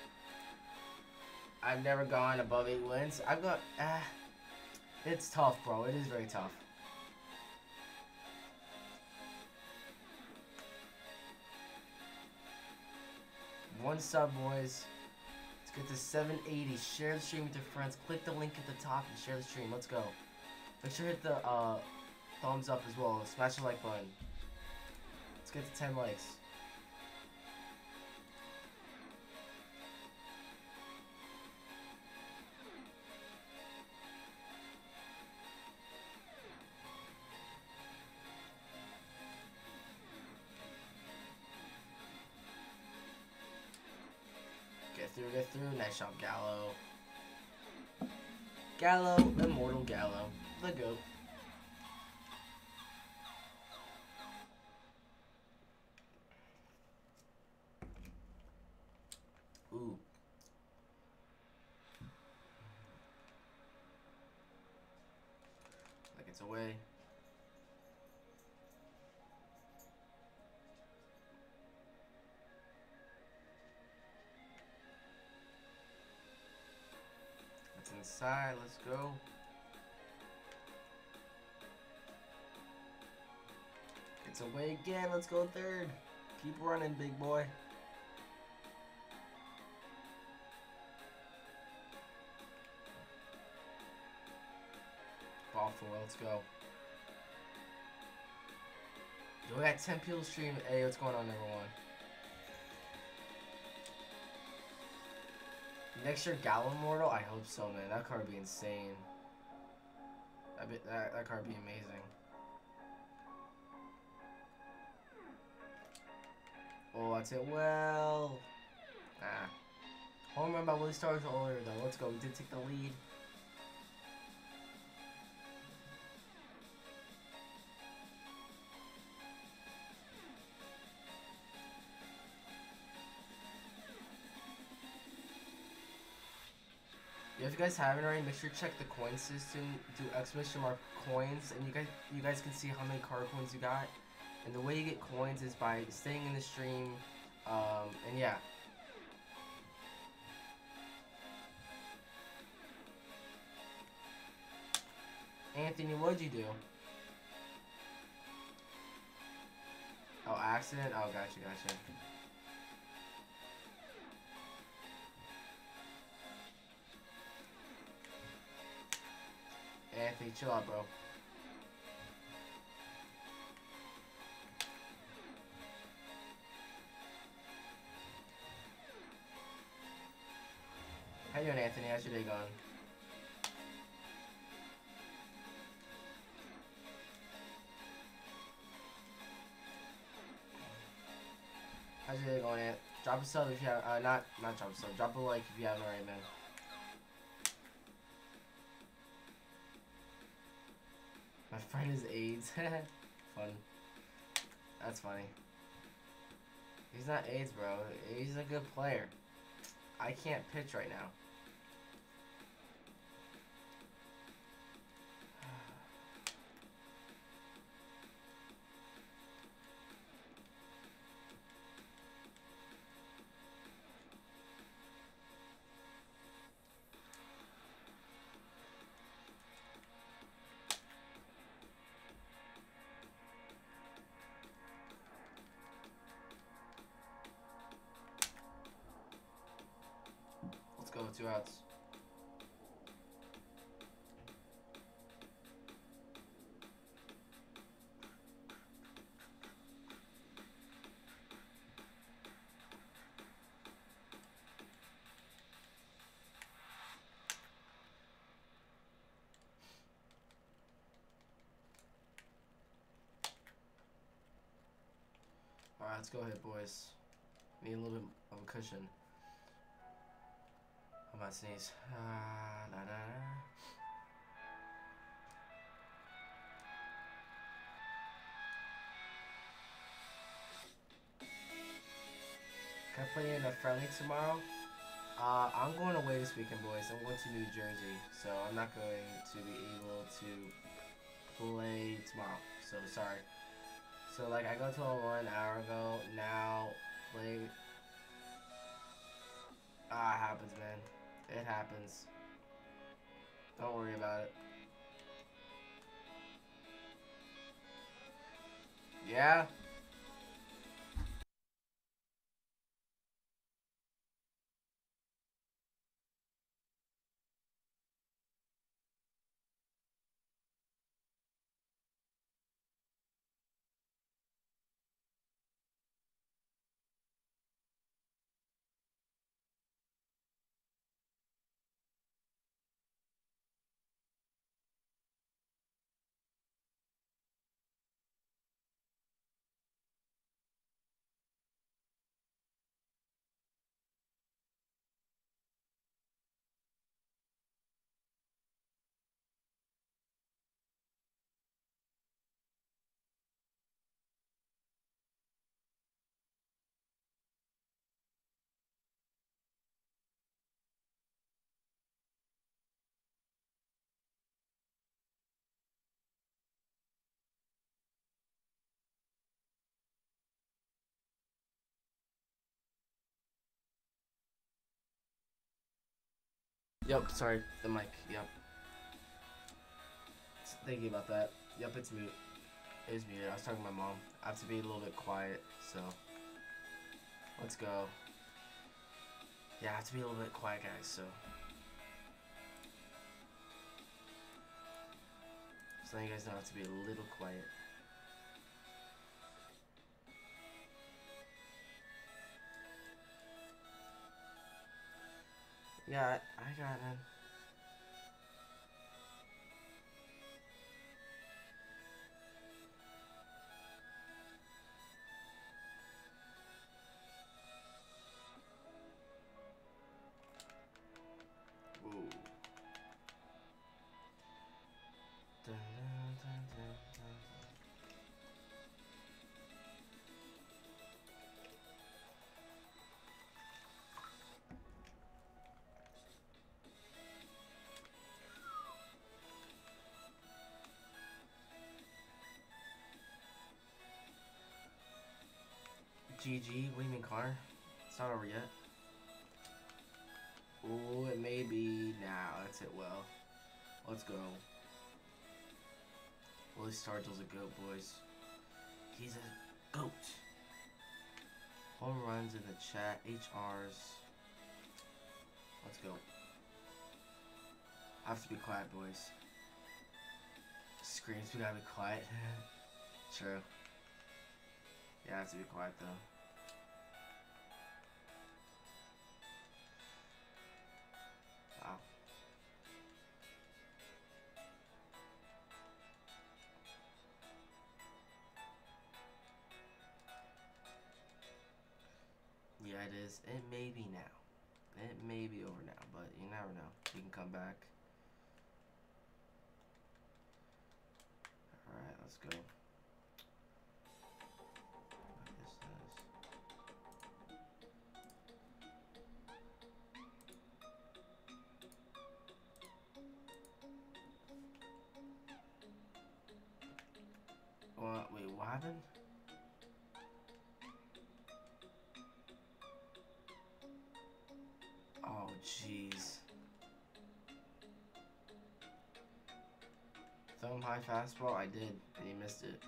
I've never gone above eight wins. I've got. Uh, it's tough, bro. It is very tough. One sub, boys. Let's get to seven eighty. Share the stream with your friends. Click the link at the top and share the stream. Let's go. Make sure to hit the uh, thumbs up as well. Smash the like button. Let's get to ten likes. Get through, get through. Nice shot, Gallo. Gallo, immortal Gallo. The GOAT. Ooh. Like it's away. It's inside. Let's go. It's away again. Let's go third. Keep running, big boy. Ball four. Let's go. Yo, we got ten people stream. Hey, what's going on, everyone? Next year, Gallo Immortal? I hope so, man. That card would be insane. That, be, that, that card would be amazing. Oh, I'd say, well... Nah. Home run by Willie Stargell earlier, though. Let's go. We did take the lead. Yeah, if you guys haven't already, make sure to check the coin system. Do exclamation mark coins, and you guys you guys can see how many card coins you got. And the way you get coins is by staying in the stream. Um, and yeah. Anthony, what'd you do? Oh, accident? Oh, gotcha, gotcha. Anthony, chill out, bro. How you doing, Anthony? How's your day going? How's your day going, Ant? Drop a sub if you have, uh, not, not drop a sub, drop a like if you haven't already, man. My friend is AIDS. Fun. That's funny. He's not AIDS, bro. He's a good player. I can't pitch right now. Let's go, two outs. Alright, let's go ahead, boys. Need a little bit of a cushion. I'm about to sneeze. Ah, da, da. Can I play in a friendly tomorrow? Uh, I'm going away this weekend, boys. I'm going to New Jersey, so I'm not going to be able to play tomorrow. So, sorry. So, like, I go to one hour ago. Now, play. Ah, it happens, man. It happens. Don't worry about it. Yeah? Yep, sorry. The mic. Yep. Thinking about that. Yep, it's mute. It is muted. I was talking to my mom. I have to be a little bit quiet, so. Let's go. Yeah, I have to be a little bit quiet, guys, so. So you guys know I have to be a little quiet. Yeah, I, I got it. Ooh. Dun, dun, dun, dun, dun. G G, what do you mean, Connor? It's not over yet. Ooh, it may be now. That's it, well. Let's go. Willie Stargell's a goat, boys. He's a goat. Home runs in the chat, H Rs. Let's go. I have to be quiet, boys. Screams, we gotta be quiet. True. Yeah, I have to be quiet, though. Wow. Yeah, it is. It may be now. It may be over now, but you never know. You can come back. Alright, let's go. This is. What? Wait, what happened? Oh, jeez. Thumb high fastball? I did, and he missed it.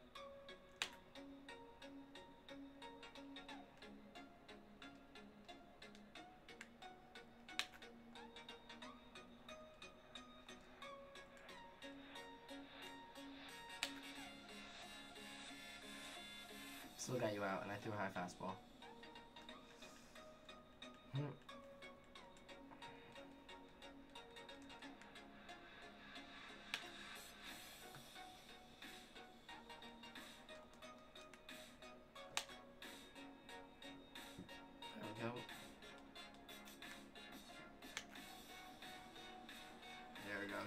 Still got you out, and I threw a high fastball. Hmm.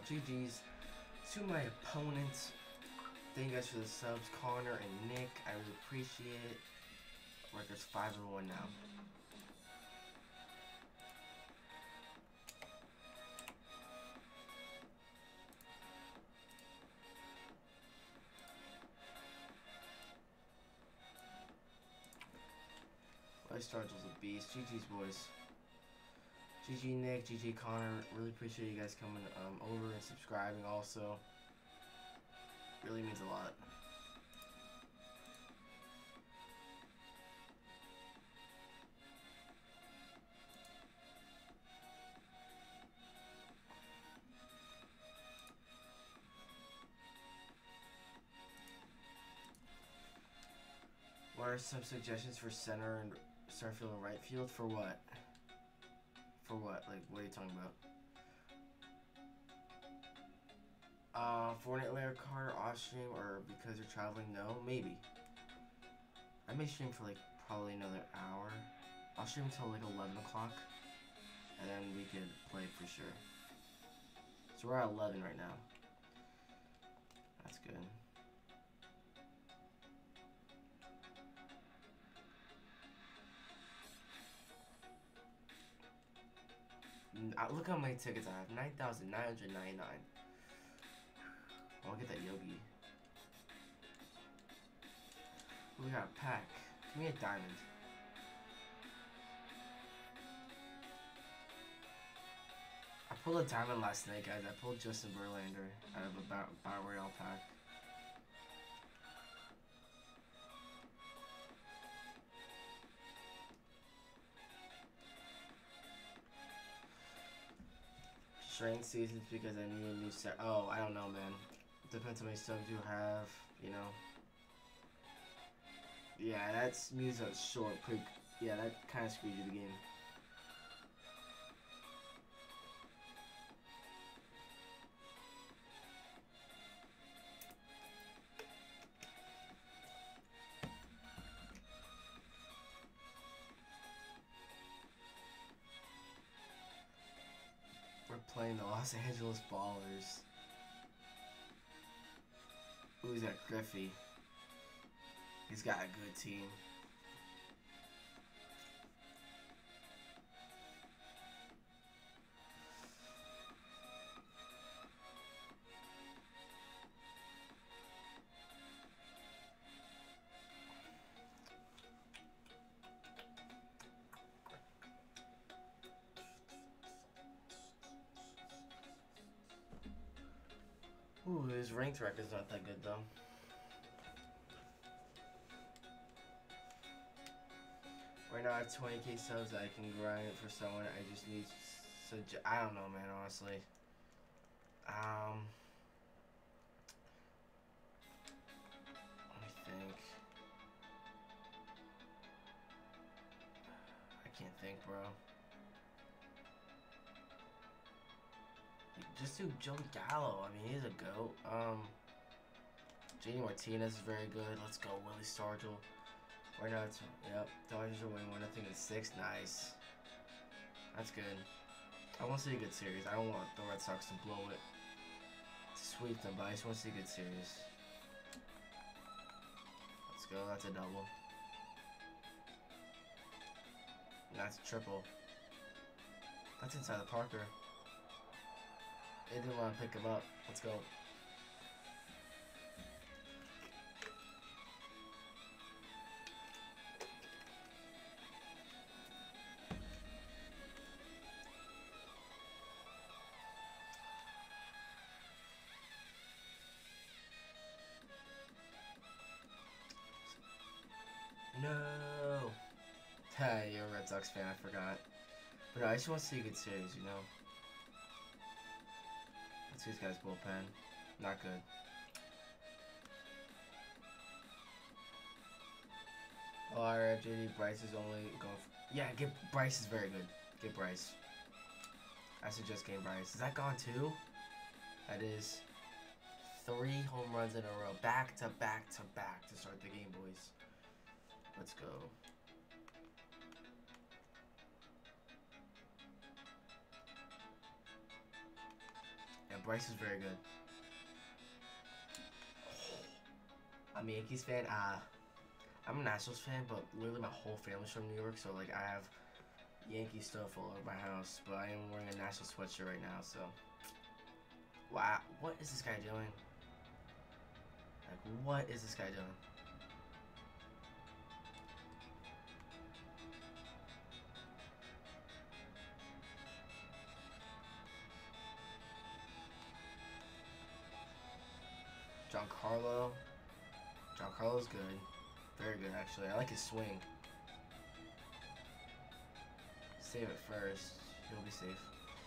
G G's to my opponents. Thank you guys for the subs, Connor and Nick. I really appreciate it. Record's five and one now. Life Stars was a beast. G G's boys. G G Nick, G G Connor. Really appreciate you guys coming um, over and subscribing also. Really means a lot. What are some suggestions for center and center field and right field? For what? For what? Like, what are you talking about? Uh, Fortnite layer card, off stream, or because you're traveling? No, maybe. I may stream for like probably another hour. I'll stream until like eleven o'clock, and then we could play for sure. So we're at eleven right now. That's good. N- Look how many tickets I have. nine thousand nine hundred ninety-nine. I want to get that Yogi. We got a pack. Give me a diamond. I pulled a diamond last night, guys. I pulled Justin Verlander out of a Battle Royale pack. Strength seasons because I need a new set. Oh, I don't know, man. Depends how many subs you have, you know. Yeah, that's music short. Pretty, yeah, that kind of screwed you the game. We're playing the Los Angeles Ballers. Who's that? Griffey. He's got a good team. Ooh, his ranked record's not that good though. Right now I have twenty K subs. I can grind it for someone. I just need such. I don't know, man. Honestly. Um. Let me think. I can't think, bro. Just do Joey Gallo. I mean, he's a goat. Um. J D Martinez is very good. Let's go, Willie Stargell. Right now, it's, yep, Dodgers are winning one nothing in six. Nice. That's good. I want to see a good series. I don't want the Red Sox to blow it, to sweep them, but I just want to see a good series. Let's go. That's a double. And that's a triple. That's inside the Parker. They didn't want to pick him up. Let's go. No! Hey, you're a Red Sox fan, I forgot. But no, I just want to see a good series, you know? Let's see this guy's bullpen. Not good. Oh, alright, J D, Bryce is only going for... Yeah, get Bryce is very good. Get Bryce. I suggest getting Bryce. Is that gone too? That is three home runs in a row. Back to back to back to start the game, boys. Let's go. And Bryce is very good. I'm a Yankees fan. Uh, I'm a Nationals fan, but literally my whole family's from New York, so like I have Yankee stuff all over my house. But I am wearing a National sweatshirt right now, so. Wow, what is this guy doing? Like, what is this guy doing? Giancarlo. Giancarlo's good. Very good, actually. I like his swing. Save it first. He'll be safe.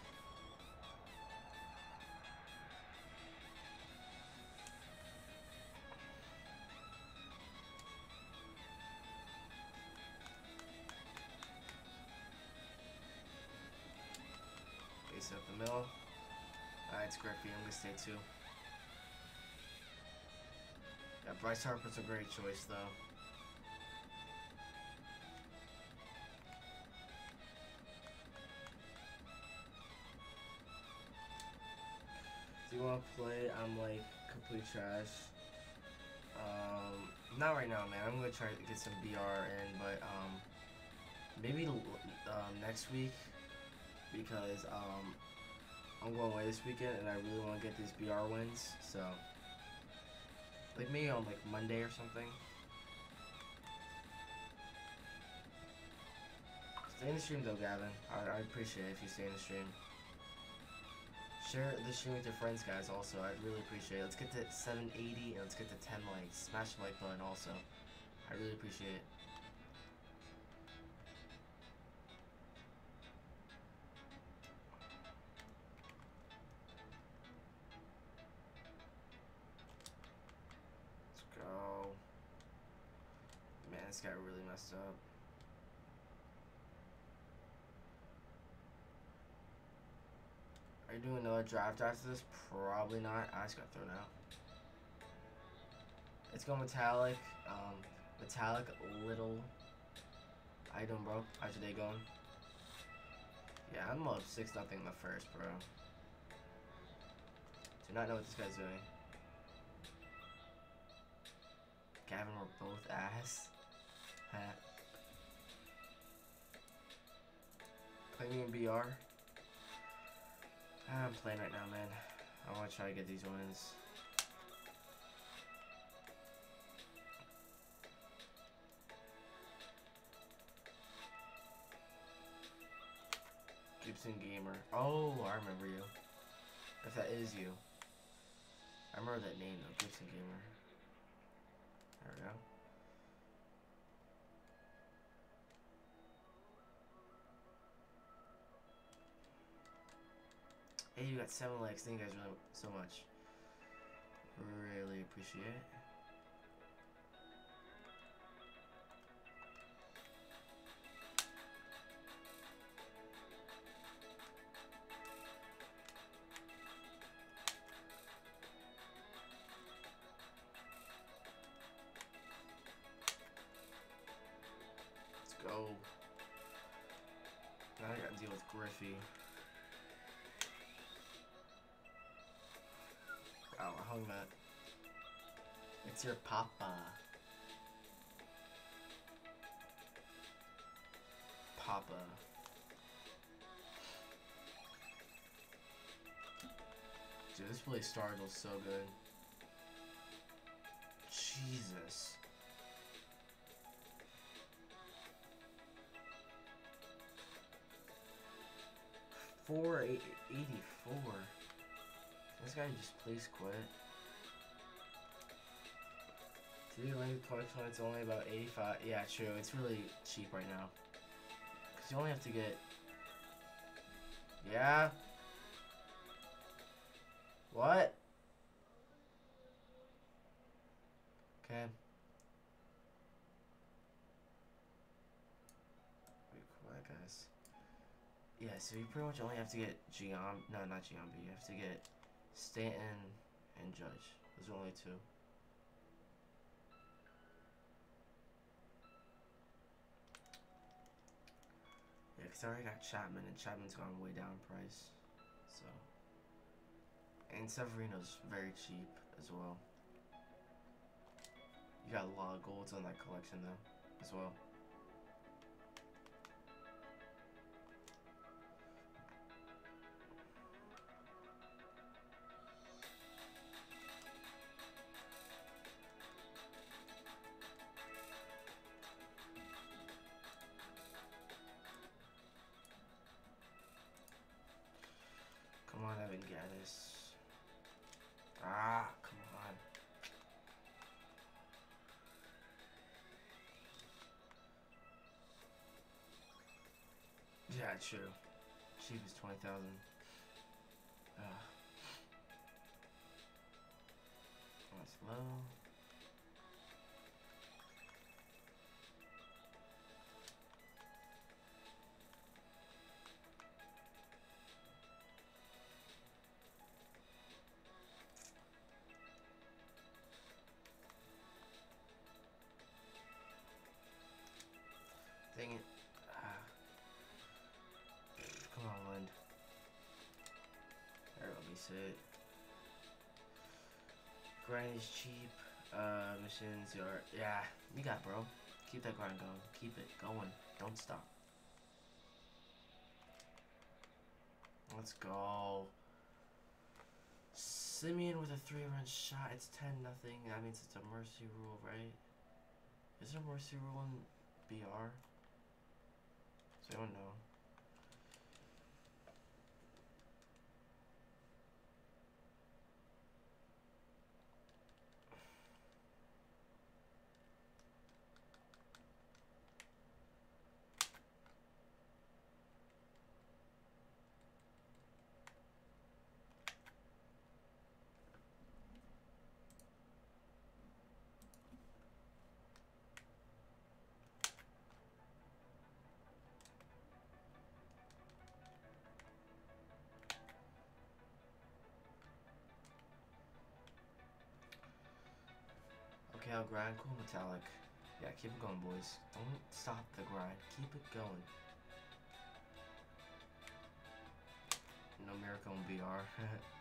Base up the middle. Alright, it's Griffey. I'm going to stay two. Yeah, Bryce Harper's a great choice, though. Do you want to play? I'm like complete trash. Um, not right now, man. I'm gonna try to get some B R in, but um, maybe um, next week because um, I'm going away this weekend and I really want to get these B R wins. So, like maybe on like Monday or something. Stay in the stream though, Gavin. I I appreciate it if you stay in the stream. Share the stream with your friends, guys, also. I'd really appreciate it. Let's get to seven eighty and let's get to ten likes. Smash the like button also. I really appreciate it. Let's go. Man, this guy really messed up. Are you doing another draft after this? Probably not. I just got thrown out. It's going metallic. Um, metallic little. How you doing, bro? How's your day going? Yeah, I'm up six nothing in the first, bro. Do not know what this guy's doing. Gavin, we're both ass. Play me in B R. I'm playing right now, man. I want to try to get these wins. Gibson Gamer. Oh, I remember you. If that is you. I remember that name though, Gibson Gamer. There we go. Hey, you got seven likes. Thank you guys really so much. Really appreciate it. Let's go. Now I gotta deal with Griffey. Oh, I hung that. It's your papa. Papa. Dude, this really started was so good. Jesus. four eighty-four. This guy just please quit. Three link collection, it's only about eighty-five. Yeah, true. It's really cheap right now. Because you only have to get... Yeah? What? Okay. Wait, quiet, guys. Yeah, so you pretty much only have to get Giambi. No, not Giambi. You have to get Stanton and Judge. Those are only two. Yeah, because I already got Chapman, and Chapman's gone way down in price. So. And Severino's very cheap as well. You got a lot of golds on that collection though, as well. Come on, Evan Gaddis. Ah, come on. Yeah, true. Cheap is twenty thousand. Uh, that's low. Dang it. Ah. Come on, Lind. There, let me sit. Grind is cheap. Uh, missions are. Yeah, you got it, bro. Keep that grind going. Keep it going. Don't stop. Let's go. Simeon with a three-run shot. It's ten nothing. That means it's a mercy rule, right? Is there a mercy rule in B R? So I don't know. Okay, I'll grind. Cool metallic. Yeah, keep it going, boys. Don't stop the grind. Keep it going. No miracle in B R.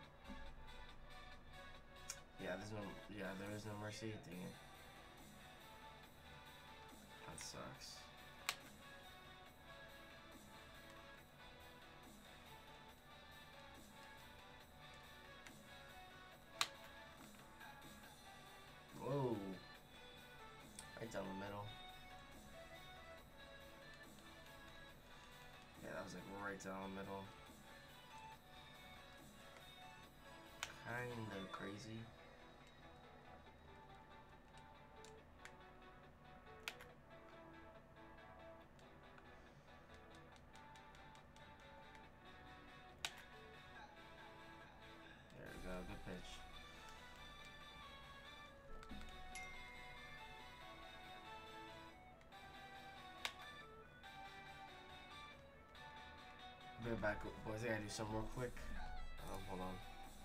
Yeah, there's no. Yeah, there is no mercy. Dang it. That sucks. Whoa. Right down the middle. Yeah, that was like right down the middle. Kinda crazy. There we go, good pitch. Be right back, boys. I gotta do something real quick. Um, hold on.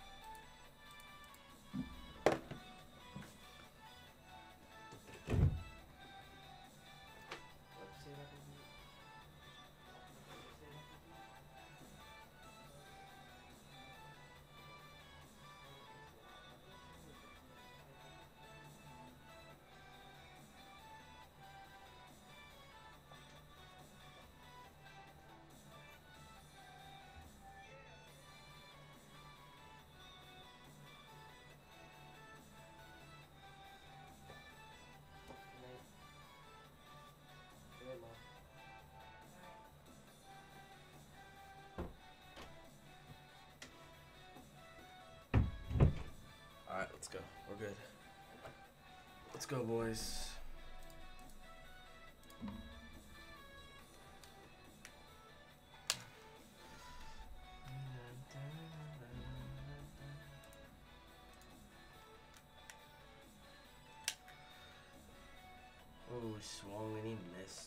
Alright, let's go. We're good. Let's go, boys. Oh, swung and he missed.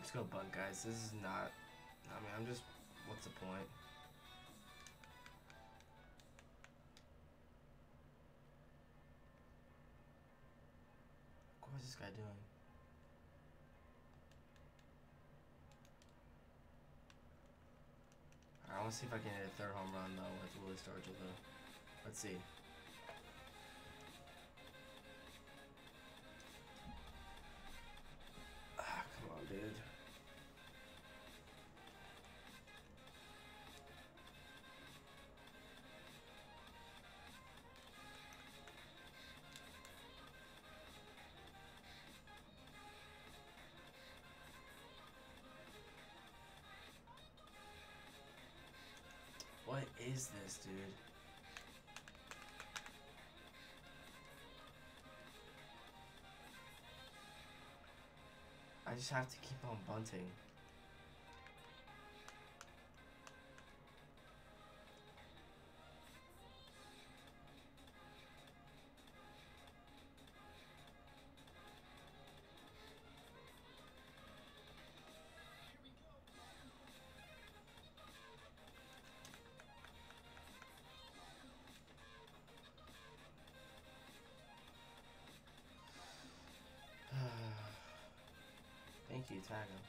Let's go bunt, guys. This is not... I mean, I'm just... What's the point? What is this guy doing? I want to see if I can hit a third home run, though, with Willie Stargell, though. Let's see. Ah, come on, dude. What is this, dude? I just have to keep on bunting. Thank you, tag him.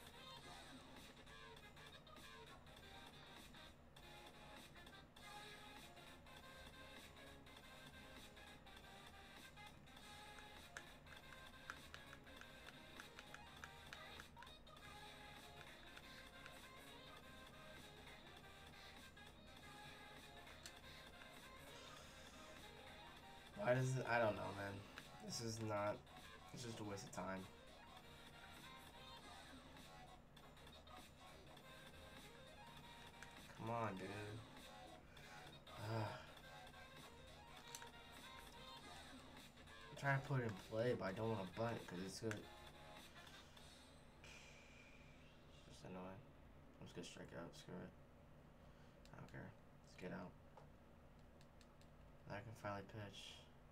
Why does it, I don't know, man. This is not, it's just a waste of time. Come on, dude. Ugh. I'm trying to put it in play, but I don't want to bunt because it's good. It's just annoying. I'm just gonna strike out. Screw it. I don't care. Let's get out. I can finally pitch.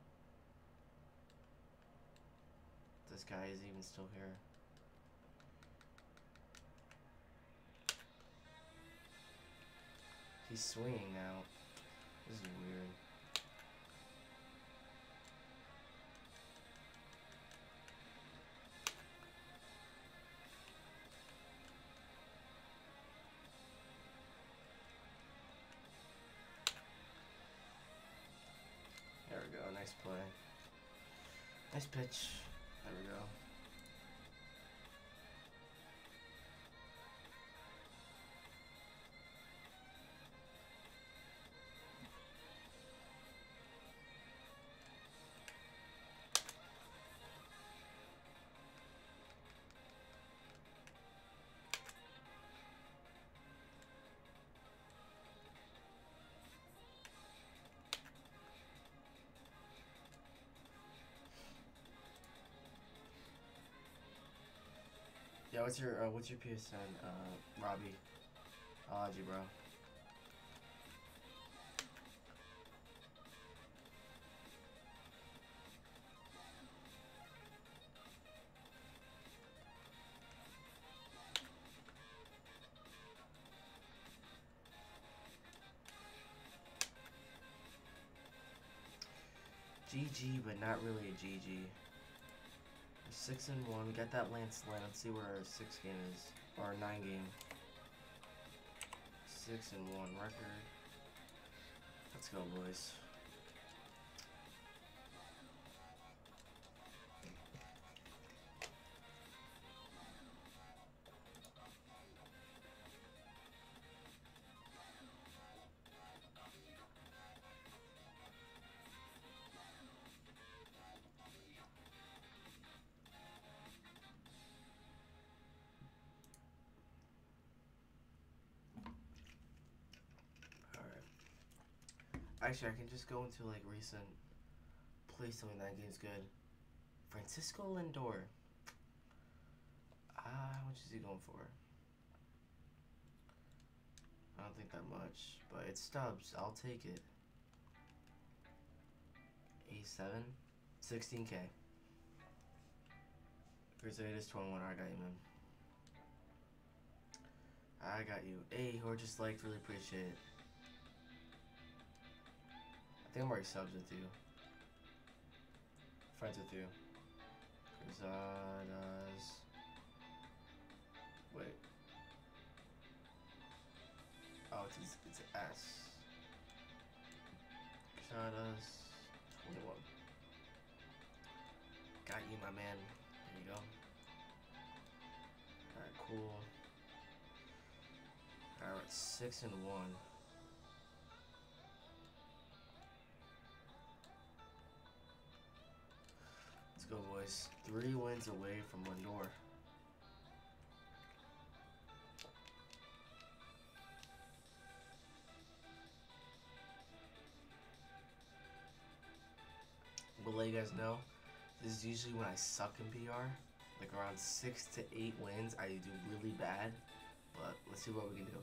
This guy is even still here. He's swinging now. This is weird. There we go. Nice play. Nice pitch. There we go. Yeah, what's your uh, what's your P S N, uh, Robbie? I'll add you, bro. G G, but not really a G G. We're six and one. We got that landslide. Let's see where our six game is, or our nine game. Six and one record. Let's go, boys. Actually, I can just go into like recent play something that game's good. Francisco Lindor. Ah, how much is he going for? I don't think that much, but it's Stubbs. I'll take it. eighty-seven, sixteen K. Crusaders twenty-one. I got you, man. I got you. Hey, or just liked, really appreciate it. I think I'm already subs with you. Friends with you. Cruzadas. Wait. Oh, it's it's an S. Cruzadas. twenty-one. Got you, my man. There you go. Alright, cool. Alright, six and one. Let's go, boys. Three wins away from Lindor. We'll let you guys know. This is usually when I suck in P R. Like around six to eight wins, I do really bad. But let's see what we can do.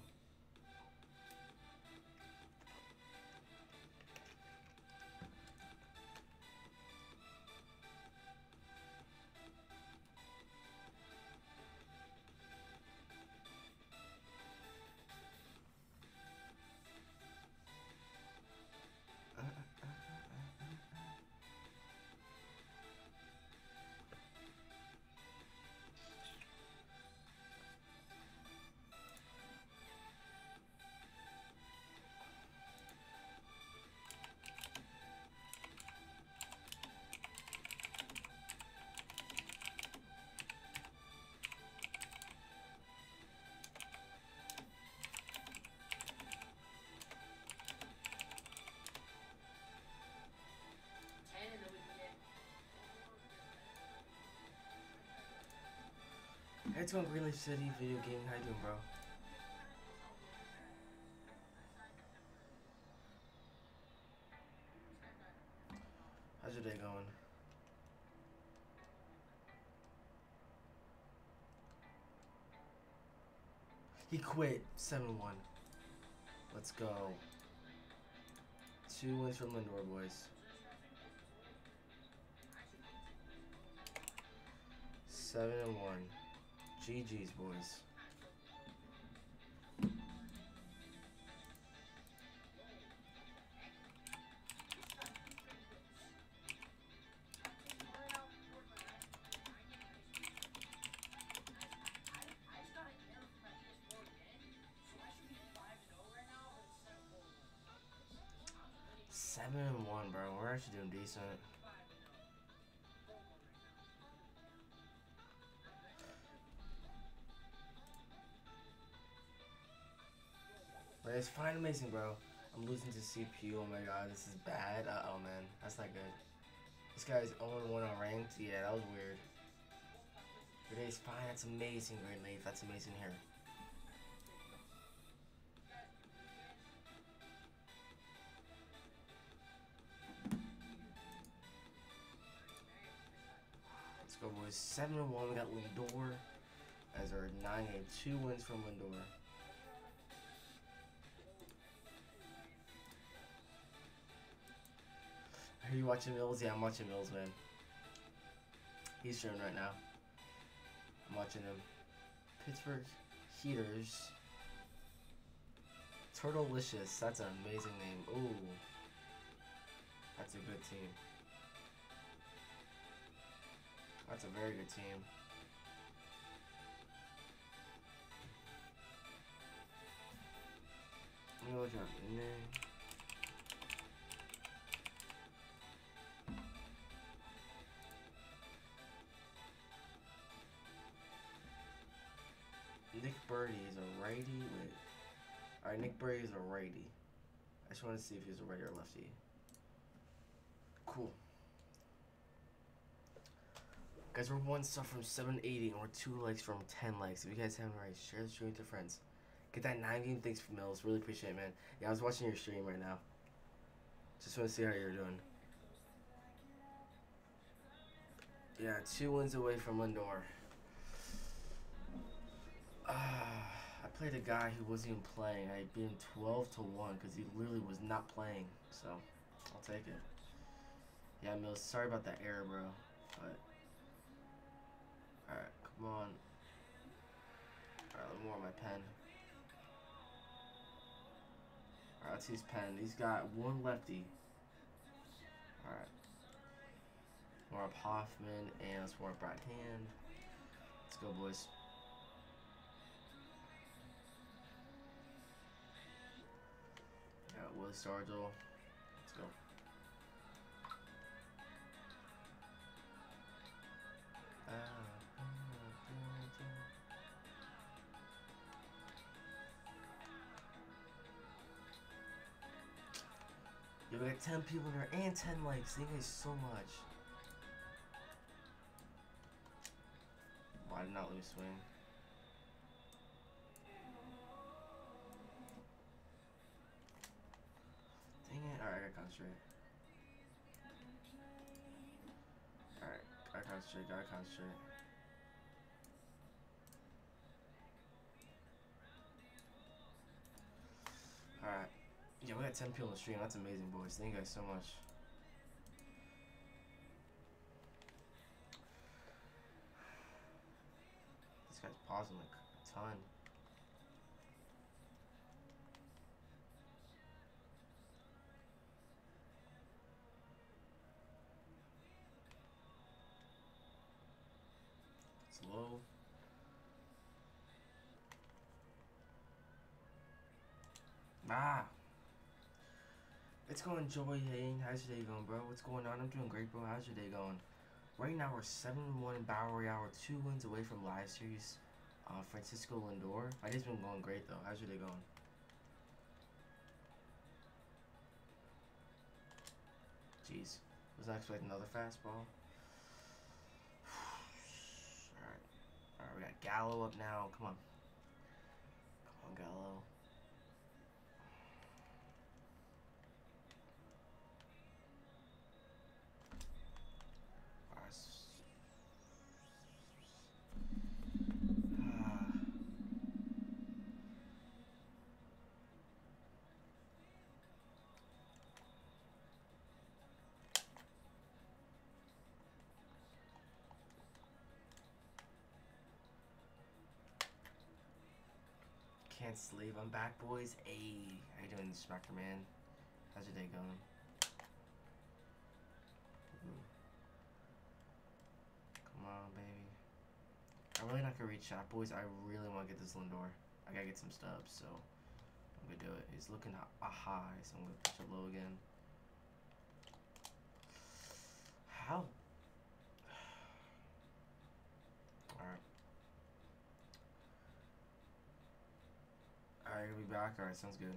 Hey, it's on Greenleaf City Video Gaming. How you doing, bro? How's your day going? He quit. seven one. Let's go. Two wins from Lindor, boys. seven and one. G G's, boys. Seven and one, bro. We're actually doing decent. But it's fine, amazing, bro. I'm losing to C P U. Oh my god, this is bad. Uh oh, man. That's not good. This guy's oh and one on ranked. Yeah, that was weird. Your day's fine. That's amazing, Greenleaf. That's amazing here. Let's go, boys. seven and one. We got Lindor as our nine game. Two wins from Lindor. Are you watching Mills? Yeah, I'm watching Mills, man. He's showing right now. I'm watching him. Pittsburgh Heaters. Turtlelicious. That's an amazing name. Ooh. That's a good team. That's a very good team. Let me look up the name. Nick Birdie is a righty. Wait. Alright, Nick Birdie is a righty. I just want to see if he's a righty or lefty. Cool. Guys, we're one sub from seven eighty and we're two likes from ten likes. If you guys haven't already, share the stream with your friends. Get that nine game. Thanks for Mills. Really appreciate it, man. Yeah, I was watching your stream right now. Just want to see how you're doing. Yeah, two wins away from Lindor. Uh, I played a guy who wasn't even playing. I beat him twelve to one because he literally was not playing. So, I'll take it. Yeah, Mills, sorry about that error, bro. But, alright, come on. Alright, let me warm my pen. Alright, let's see his pen. He's got one lefty. Alright. More up Hoffman, and let's warm up right hand. Let's go, boys. Got Willie Stargell. Let's go. Uh, Yo, we got ten people in there and ten likes. Thank you guys so much. Why did not let me swing? Dang it. Alright, I gotta concentrate. Alright, gotta concentrate, gotta concentrate. Alright. Yeah, we got ten people on the stream. That's amazing, boys. Thank you guys so much. This guy's pausing like a ton. It's low. Ah. It's going, Joey Hayne. How's your day going, bro? What's going on? I'm doing great, bro. How's your day going? Right now, we're seven and one in Battle Royale. We're two wins away from live series. Uh, Francisco Lindor. My day's been going great, though. How's your day going? Jeez. Was not expecting another fastball. Alright. Alright, we got Gallo up now. Come on. Come on, Gallo. Can't sleep. I'm back, boys. Hey, how you doing, Spectre Man? How's your day going? Ooh. Come on, baby. I'm really not gonna reach shot, boys. I really want to get this Lindor. I gotta get some stubs, so I'm gonna do it. He's looking a high, so I'm gonna pitch it low again. How? Alright. Alright, gonna be back. Alright, sounds good.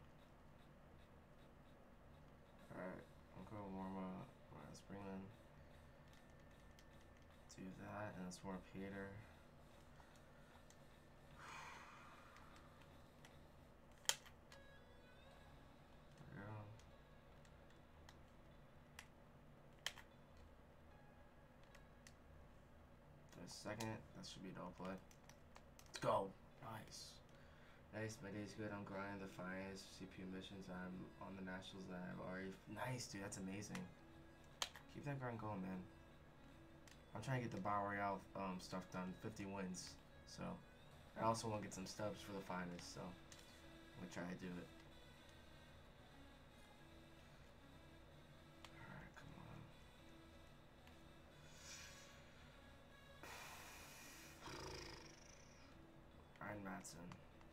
Alright, I'm gonna warm up. Alright, let's bring in. Do that, and let's warm up Peter. There we go. For a second, that should be a double play. Let's go. Nice. Nice, my day's good. I'm grinding the finest C P U missions. I'm on the nationals that I've already. Nice, dude. That's amazing. Keep that grind going, man. I'm trying to get the Battle Royale um, stuff done. fifty wins. So, I also want to get some stubs for the finest. So, I'm gonna try to do it. Alright, come on. Ryan Madsen.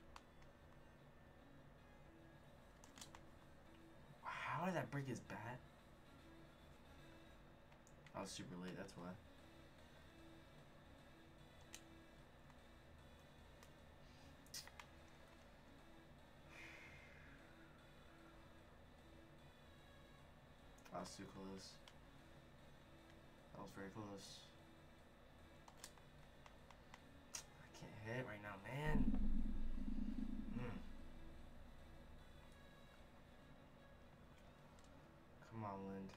How did that break his bat? I was super late, that's why. I was too close. That was very close. I can't hit right now, man. Mm. Come on, Lind.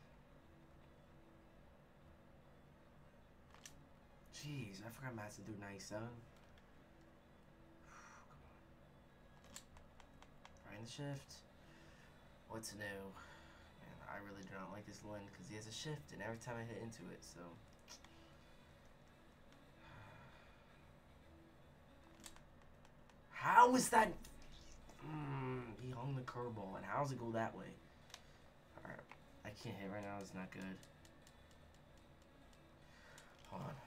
Jeez, I forgot Matt's to do ninety-seven. Come on. Right in the shift. What's new? Man, I really do not like this Lind because he has a shift, and every time I hit into it, so. How is that? Mm, he he hung the curveball, and how does it go that way? Alright, I can't hit right now. It's not good. Hold on.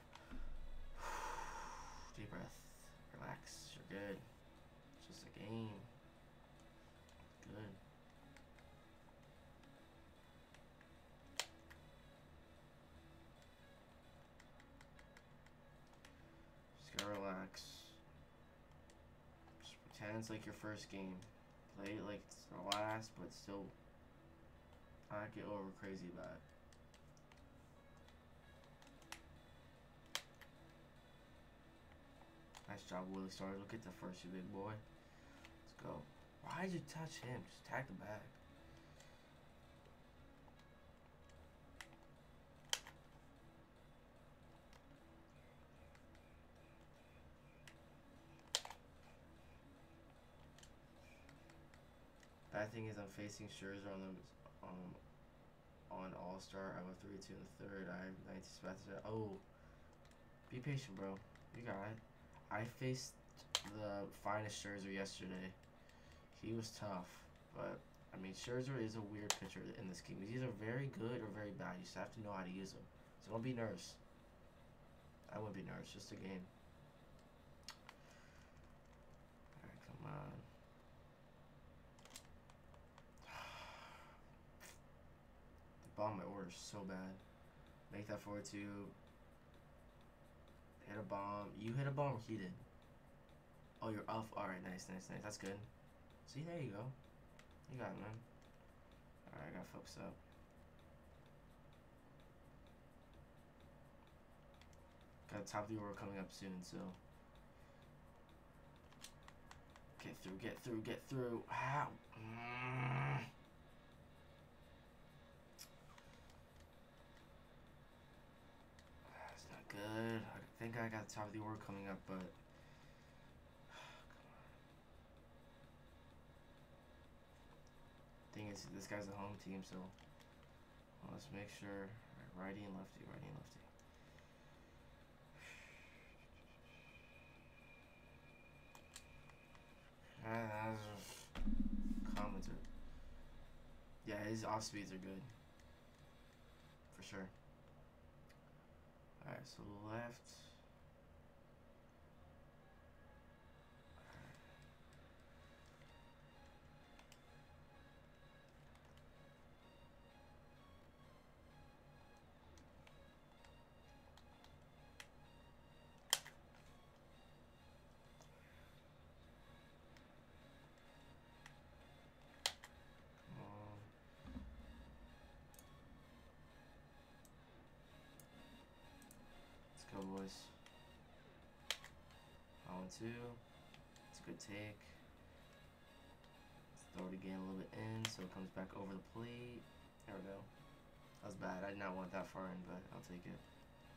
Deep breath. Relax. You're good. It's just a game. Good. Just gotta relax. Just pretend it's like your first game. Play it like it's the last, but still not get over crazy about it. Nice job, Willie Stargell. Look at the first, you big boy. Let's go. Why did you touch him? Just tag the bag. Bad thing is I'm facing Scherzer on the um on All Star. I went three two in the third. I have nineteen spots. Oh, be patient, bro. You got it. I faced the finest Scherzer yesterday. He was tough, but I mean Scherzer is a weird pitcher in this game. He's either very good or very bad. You just have to know how to use him. So don't be nervous. I wouldn't be nervous. Just a game. All right, come on. Bomb my order so bad. Make that forward two. Hit a bomb. You hit a bomb or he did? Oh, you're off. Alright, nice, nice, nice. That's good. See, there you go. You got it, man. Alright, I gotta focus up. Got the top of the order coming up soon, so. Get through, get through, get through. Ow. Mm. Good. I think I got the top of the order coming up, but thing is, this guy's a home team, so well, let's make sure. Right, righty and lefty, righty and lefty. Ah, that's commenter. Yeah, his off speeds are good, for sure. Alright, so left. Go, boys. One, two. It's a good take. Let's throw it again a little bit in so it comes back over the plate. There we go. That was bad. I did not want that far in, but I'll take it.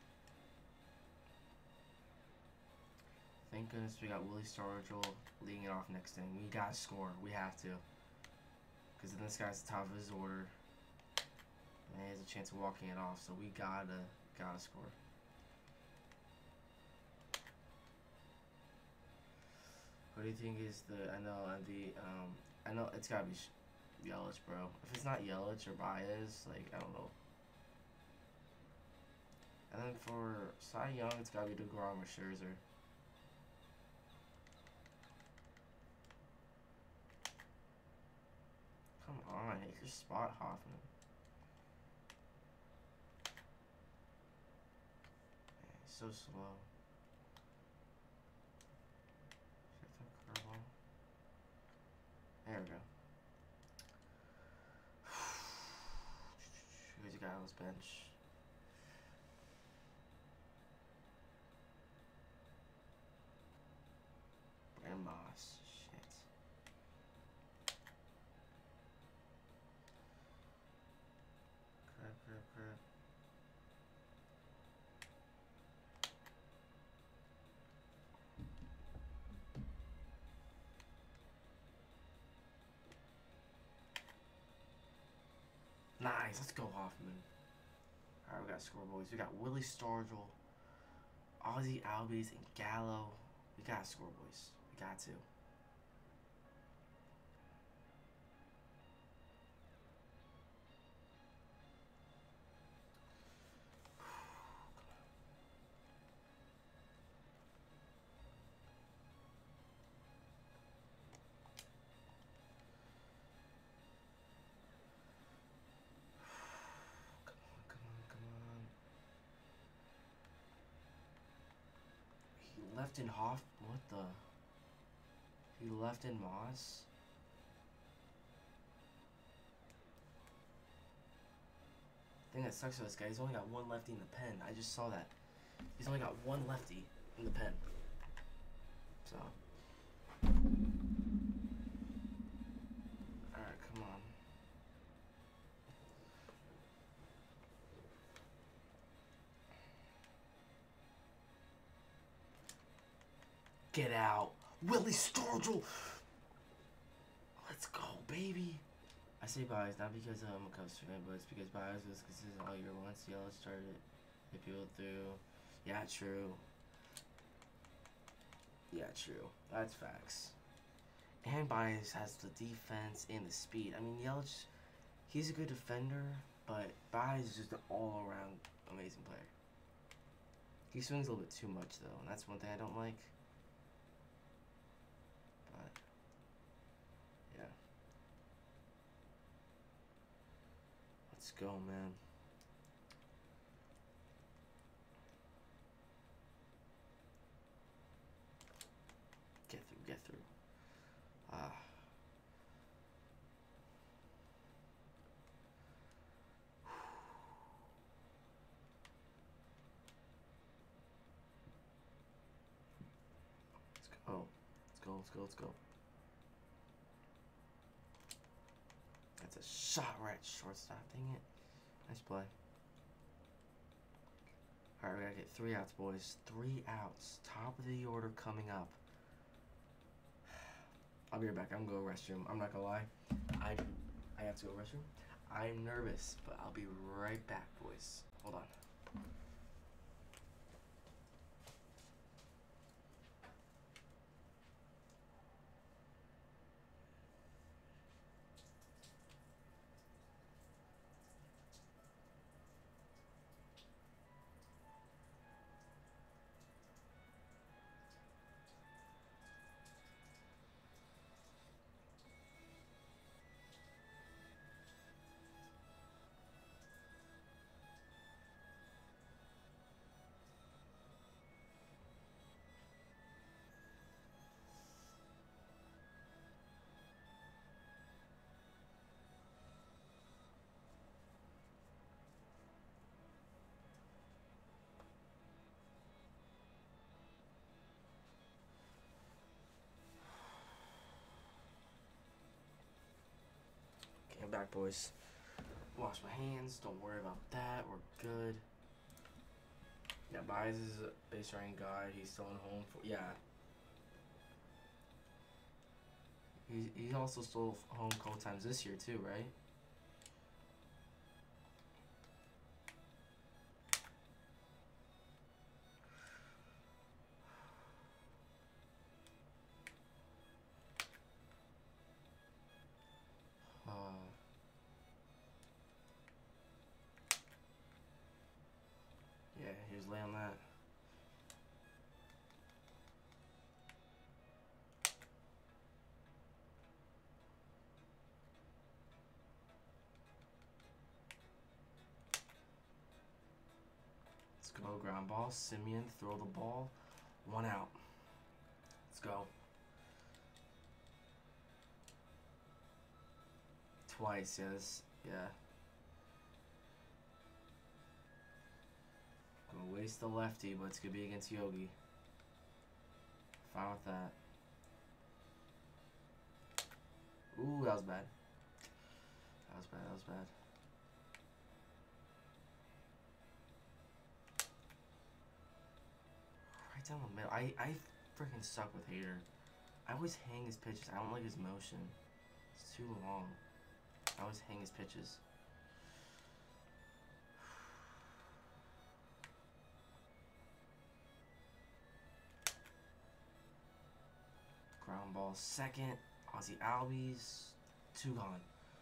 Thank goodness we got Willie Stargell leading it off next inning. We gotta score. We have to. Because then this guy's the top of his order. And he has a chance of walking it off, so we gotta, gotta score. What do you think is the N L M V? Um, I know it's gotta be Yelich, bro. If it's not Yelich or Baez, like I don't know. And then for Cy Young, it's gotta be DeGrom or Scherzer. Come on, hit your spot, Hoffman. Man, he's so slow. There we go. Who's the guy on this bench? Brandon Moss. Shit. Crap, crap, crap. Nice, let's go, Hoffman. Alright, we got score, boys. We got Willie Stargell, Ozzie Albies, and Gallo. We got score, boys. We got to. left in Hoff. What the? He left in Moss. The thing that sucks for this guy, he's only got one lefty in the pen. I just saw that. He's only got one lefty in the pen. So. Alright, come on. Get out. Willie Stargell! Let's go, baby. I say Baez not because I'm a Cubs fan, but it's because Baez was consistent all year. Once Yelich started, they peeled through. Yeah, true. Yeah, true. That's facts. And Baez has the defense and the speed. I mean, Yelich, he's a good defender, but Baez is just an all-around amazing player. He swings a little bit too much, though, and that's one thing I don't like. But, yeah. Let's go, man. Get through, get through. Ah. Let's go. Let's go, let's go, let's go. That's a shot right at shortstop. Dang it. Nice play. Alright, we gotta get three outs, boys. Three outs. Top of the order coming up. I'll be right back. I'm gonna go restroom. I'm not gonna lie. I I have to go restroom. I'm nervous, but I'll be right back, boys. Hold on. Okay, I'm back, boys. Wash my hands. Don't worry about that. We're good. Yeah, Baez is a base running guy. He's still in home for yeah. He he also stole home a couple times this year too, right? Uh, yeah, he was laying that. Let's go, ground ball. Simeon, throw the ball. One out. Let's go. Twice, yes. Yeah. Gonna waste the lefty, but it's gonna be against Yogi. Fine with that. Ooh, that was bad. That was bad, that was bad. Right down the middle. I, I freaking suck with Hader. I always hang his pitches. I don't like his motion. It's too long. I always hang his pitches. Ground ball second. Ozzy Albies. Two gone.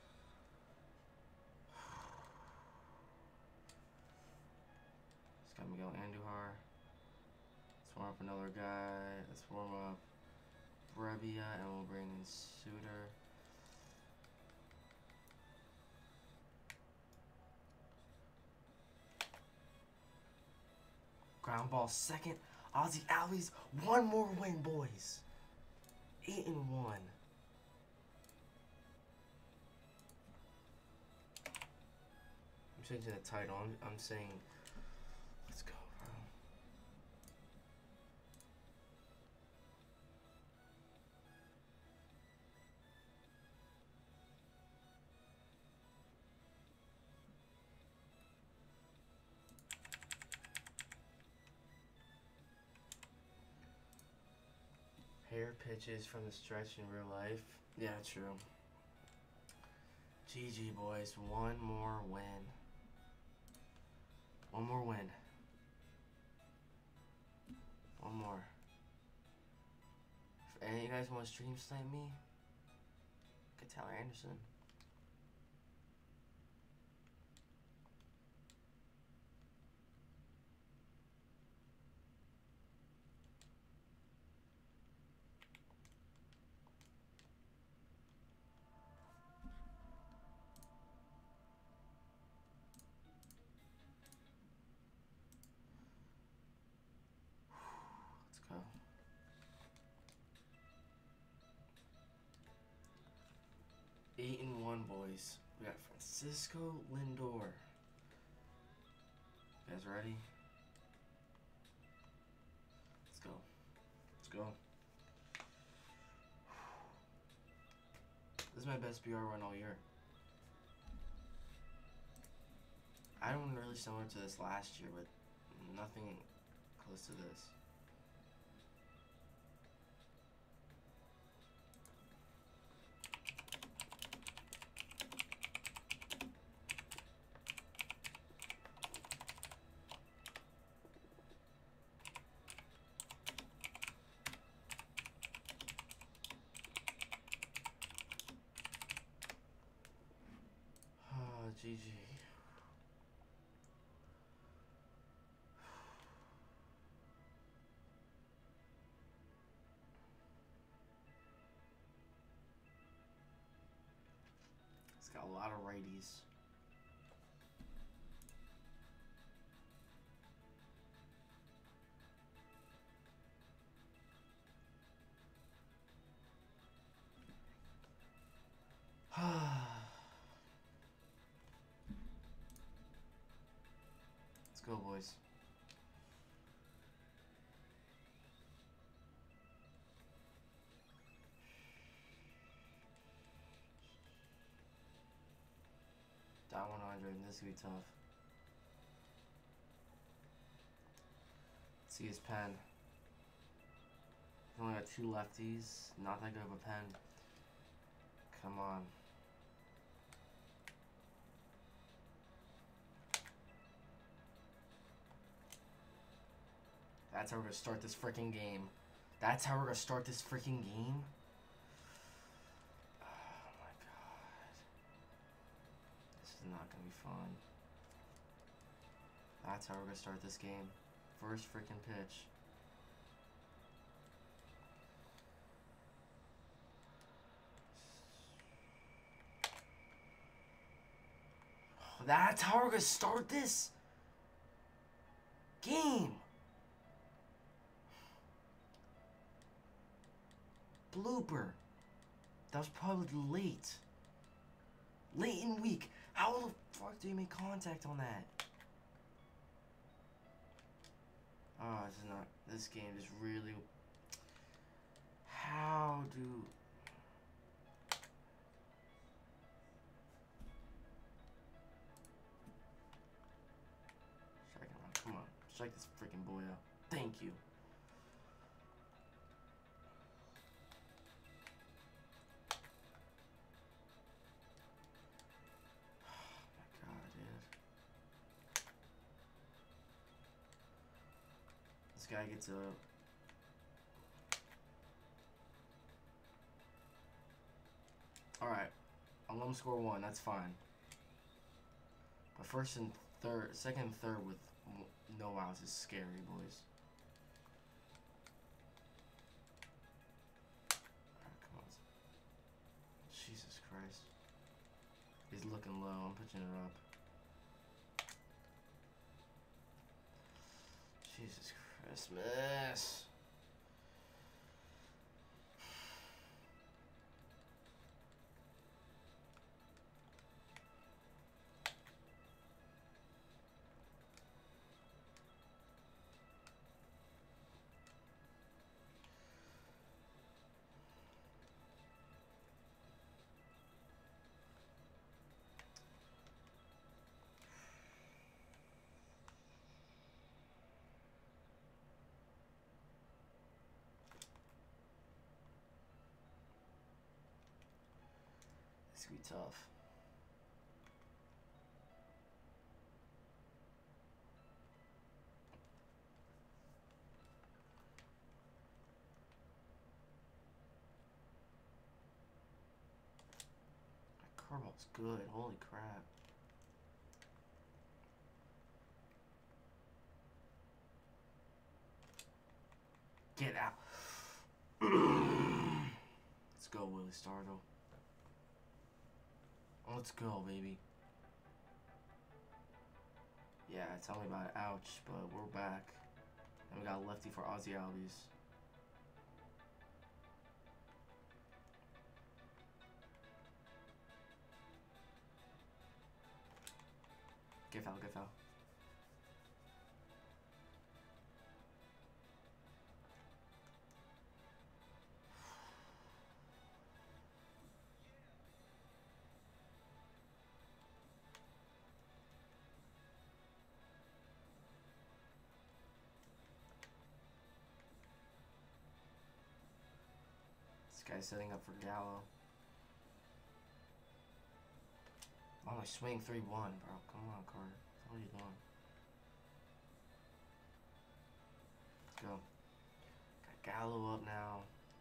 It's got Miguel Andujar. Let's warm up another guy. Let's warm up Brebbia, and we'll bring in Suter. Ground ball second. Ozzy Albies, one more win, boys. Eight and one. I'm changing the title. I'm, I'm saying, let's go, bro. Hair pitches from the stretch in real life. Yeah, true. G G, boys. One more win. One more win. One more. If any of you guys want to stream snipe me, get Tyler Anderson. Let's go. Eight and one, boys. We got Francisco Lindor. You guys ready? Let's go. Let's go. This is my best B R run all year. I don't really similar to this last year, but nothing close to this. Oh, G G. It's got a lot of righties. Let's go, boys. Down one hundred, and this is gonna be tough. Let's see his pen. He's only got two lefties. Not that good of a pen. Come on. That's how we're gonna start this freaking game. That's how we're gonna start this freaking game? Oh my god. This is not gonna be fun. That's how we're gonna start this game. First freaking pitch. That's how we're gonna start this game. Blooper. That was probably late. Late in week. How the fuck do you make contact on that? Oh, this is not. This game is really. How do. Strike him out. Come on. Strike this freaking boy out. Thank you. This guy gets a... Alright. I'll let him score one. That's fine. But first and third... Second and third with no outs is scary, boys. Alright, come on. Jesus Christ. He's looking low. I'm pitching it up. Jesus Christ. Miss, miss. This could be tough. That curveball's good. Holy crap. Get out. Let's go, Willie Stargell. Let's go, baby. Yeah, tell me about it. Ouch, but we're back. And we got a lefty for Ozzy Albies. Get foul, get foul. This guy's setting up for Gallo. I'm only swing three one, bro. Come on, Carter. What are you doing? Let's go. Got Gallo up now.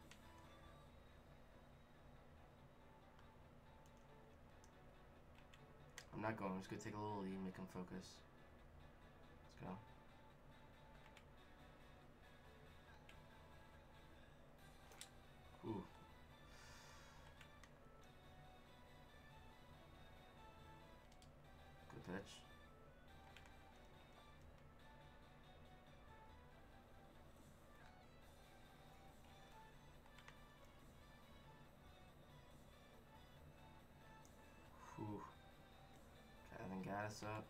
I'm not going. I'm just going to take a little lead and make him focus. Let's go. Ooh. Good pitch. Whew. Okay, then got us up.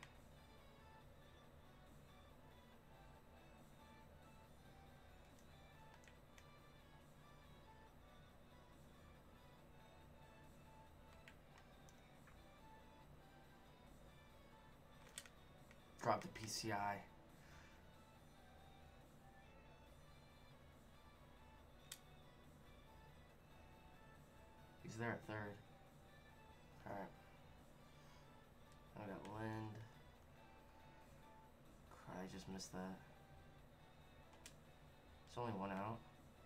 Drop the P C I. He's there at third. Alright. I got Lind. Crap, I just missed that. It's only one out.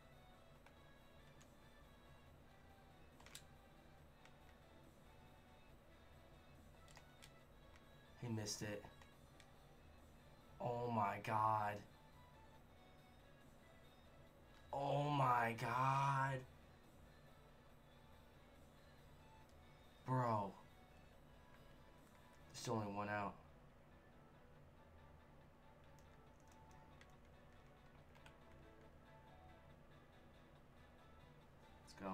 He missed it. Oh my god. Oh my god. Bro. There's only one out. Let's go.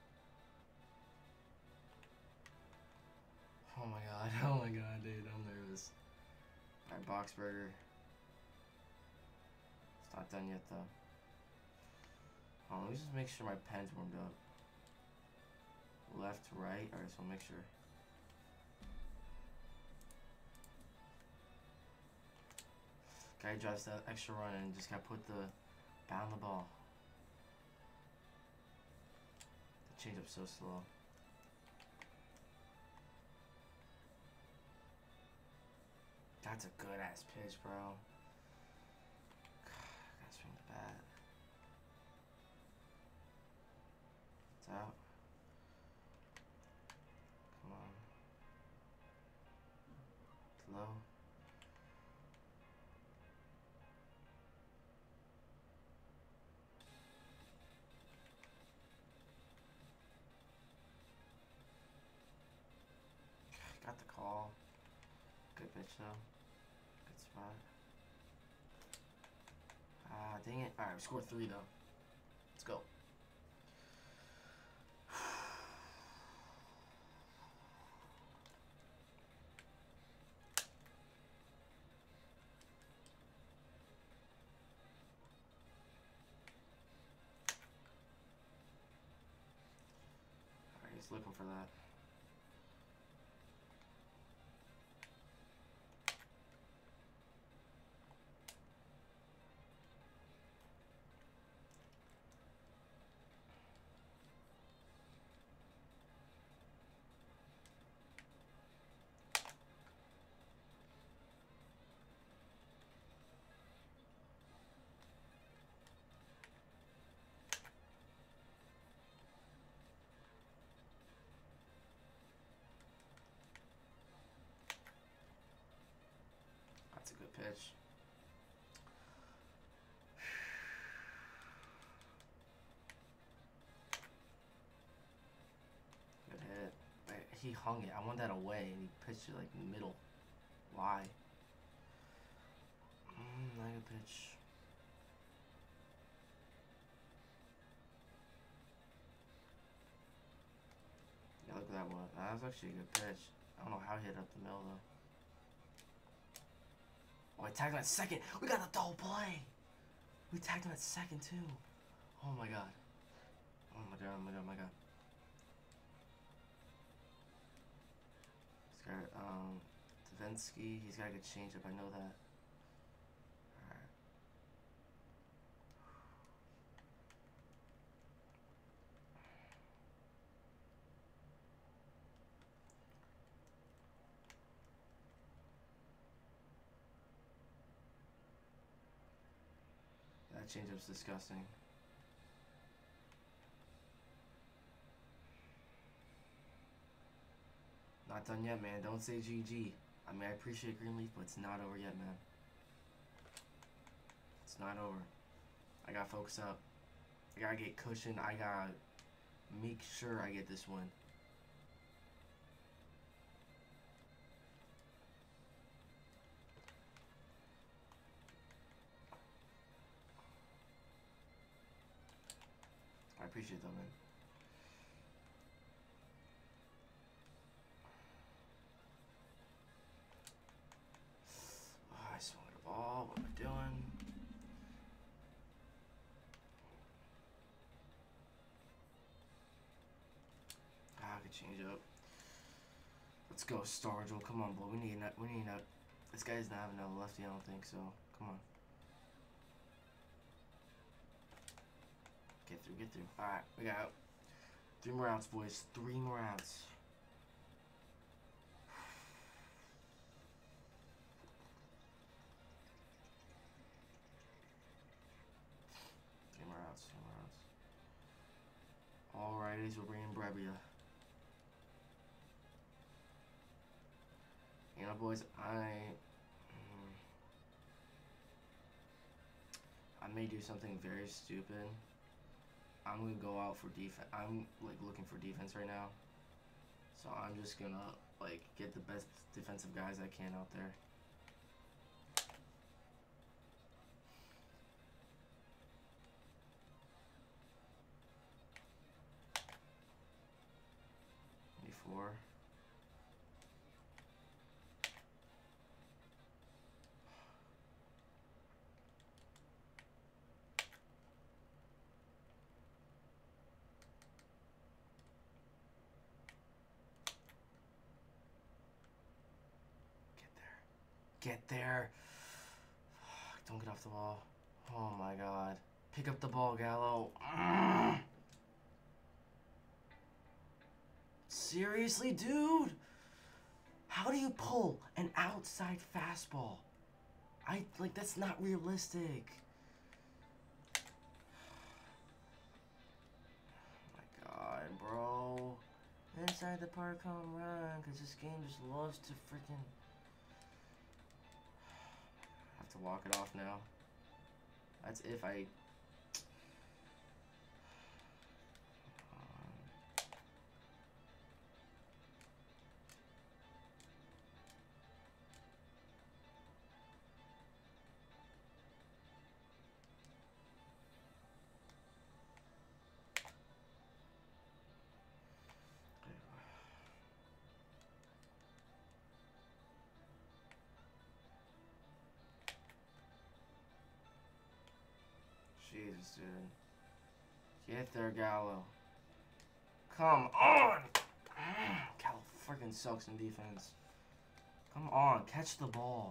Oh my god. Oh my god, dude. I'm nervous. Alright, Boxberger. It's not done yet, though. Oh, let me just make sure my pen's warmed up. Left, right. Alright, so I'll make sure. Guy drives that extra run and just got put the bound the ball. The change up so slow. That's a good ass pitch, bro. Gotta swing the bat. It's out. Come on. It's low. Got the call. Good pitch though. Good spot. Ah, dang it. Alright, we scored three, though. Let's go. Alright, he's looking for that. That's a good pitch. Good hit. Wait, he hung it. I want that away, and he pitched it like middle. Why? Mm, not a good pitch. Yeah, look at that one. That was actually a good pitch. I don't know how he hit up the middle though. Oh, I tagged him at second. We got a double play. We tagged him at second too. Oh my god. Oh my god. Oh my god. Oh my god. He's got um, Davinsky. He's got a good changeup. I know that. All right. That changeup's disgusting. Not done yet, man. Don't say G G. I mean, I appreciate Greenleaf, but it's not over yet, man. It's not over. I gotta focus up. I gotta get cushion. I gotta make sure I get this win. I appreciate that, man. Oh, I swung at the ball. What am I doing? Ah, I could change up. Let's go, Stargell. Come on, boy. We need a, we need a. This guy doesn't have another lefty, I don't think so. Come on. Get through, get through. Alright, we got three more outs, boys. Three more outs. Three more outs, three more outs. Alrighties, we're bringing Brebbia. You know, boys, I... Mm, I may do something very stupid. I'm gonna go out for defense. I'm like looking for defense right now, so I'm just gonna like get the best defensive guys I can out there. eighty-four. Get there. Don't get off the ball. Oh my god. Pick up the ball, Gallo. Mm. Seriously, dude? How do you pull an outside fastball? I, like, that's not realistic. Oh my god, bro. Inside the park home run, because this game just loves to freaking... To walk it off now. That's if I Jesus, dude. Get there, Gallo. Come on! Gallo freaking sucks in defense. Come on, catch the ball.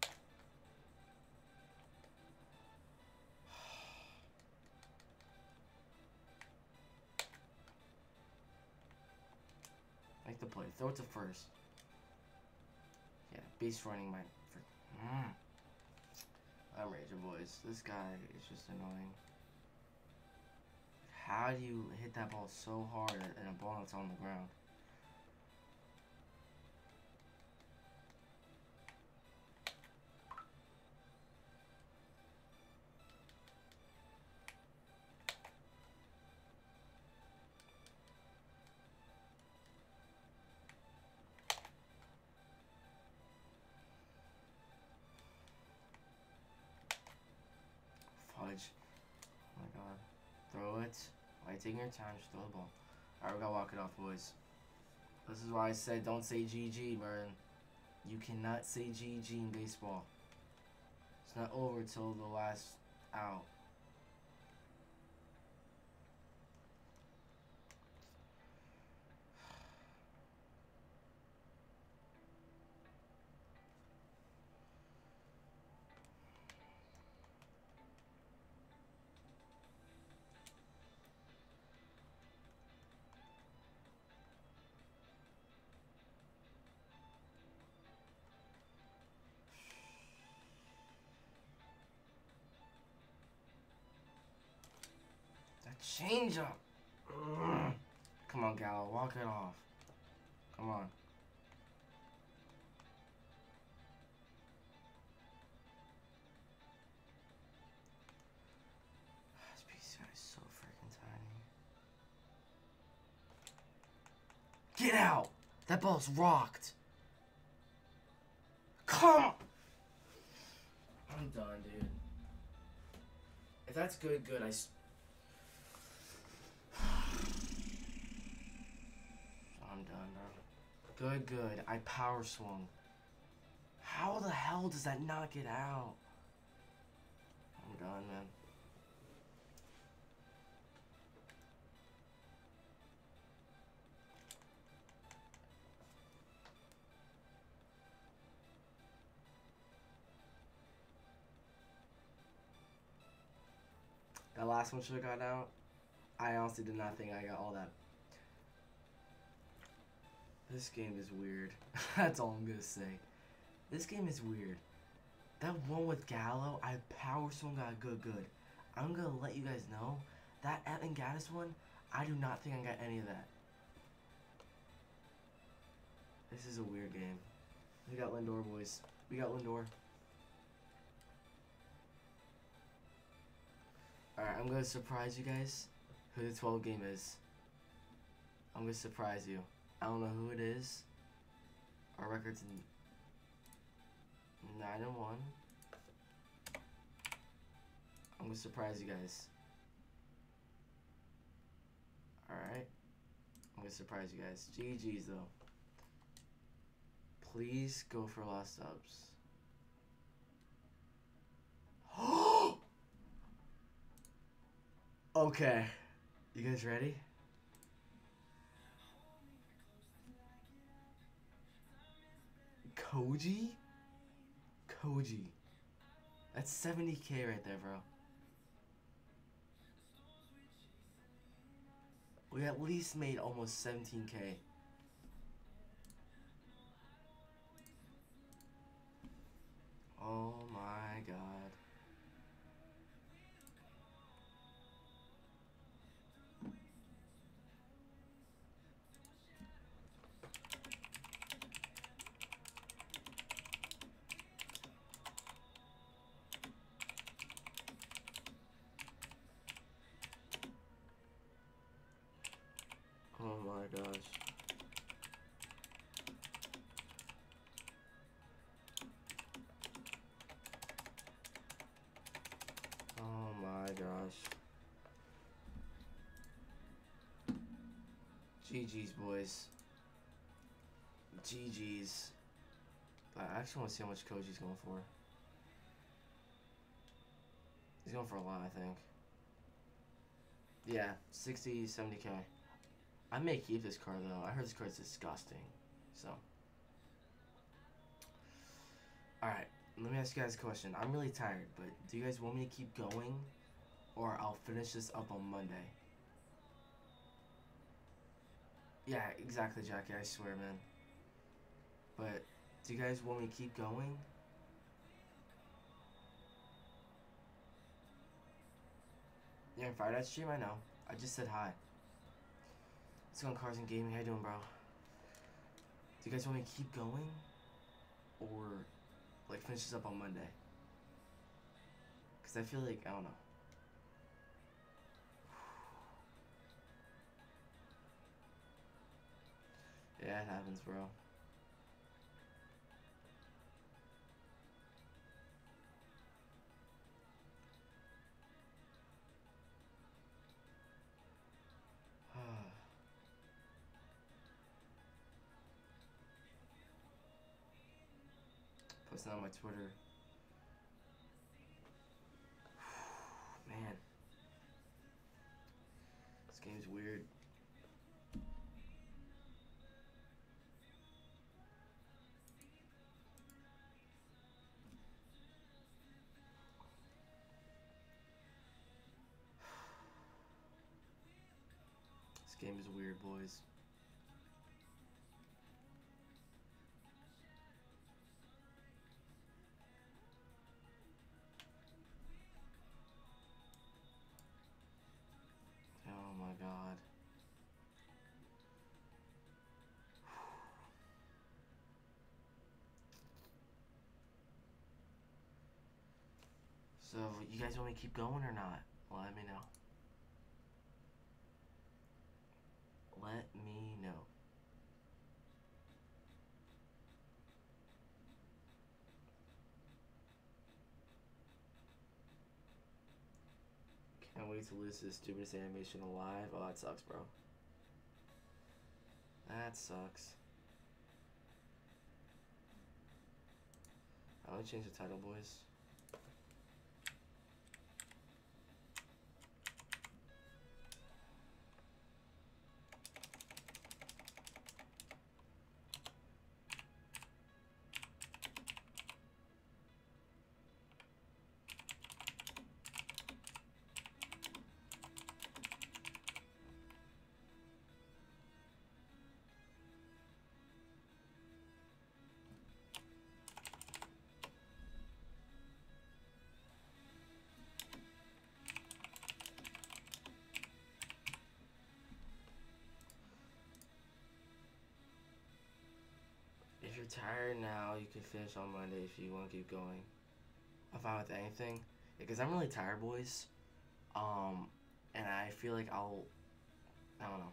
Make the play. Throw it to first. Yeah, base running my... Mm. I'm raging, boys. This guy is just annoying. How do you hit that ball so hard in a ball that's on the ground? Fudge. Oh my god. Throw it. Why are you taking your time? Just throw the ball. Alright, we gotta walk it off, boys. This is why I said don't say G G, man. You cannot say G G in baseball. It's not over till the last out. Change up. Ugh. Come on, Gallo. Walk it off. Come on. This P C I is so freaking tiny. Get out! That ball's rocked. Come! I'm done, dude. If that's good, good. I. I'm done, bro. Good, good. I power swung. How the hell does that not get out? I'm done, man. That last one should have got out. I honestly did not think I got all that. This game is weird. That's all I'm gonna say. This game is weird. That one with Gallo, I power swung got good, good. I'm gonna let you guys know that Evan Gattis one, I do not think I got any of that. This is a weird game. We got Lindor, boys. We got Lindor. Alright, I'm gonna surprise you guys who the twelve game is. I'm gonna surprise you. I don't know who it is. Our record's nine and one. I'm gonna surprise you guys. Alright. I'm gonna surprise you guys. G G's though. Please go for lost subs. Okay. You guys ready? Koji? Koji. That's seventy K right there, bro. We at least made almost seventeen K. Oh my god. Oh my gosh. Oh my gosh. G G's, boys. G G's. I actually want to see how much Koji's going for. He's going for a lot, I think. Yeah, sixty, seventy K. I may keep this card though. I heard this card's disgusting. So. Alright, let me ask you guys a question. I'm really tired, but do you guys want me to keep going? Or I'll finish this up on Monday? Yeah, exactly, Jackie. I swear, man. But do you guys want me to keep going? You're in Fire That stream? I know. I just said hi. What's going on, Cars and Gaming? How you doing, bro? Do you guys want me to keep going? Or, like, finish this up on Monday? Because I feel like, I don't know. Yeah, it happens, bro. Posting on my Twitter. Man. This game's weird. This game is weird, boys. Oh my god. So, you guys want me to keep going or not? Let me know. Let me know. Can't wait to lose this stupidest animation alive. Oh, that sucks, bro. That sucks. I want to change the title, boys. If you're tired now, you can finish on Monday if you want to keep going. I'm fine with anything. Because I'm really tired, boys. Um, and I feel like I'll... I don't know.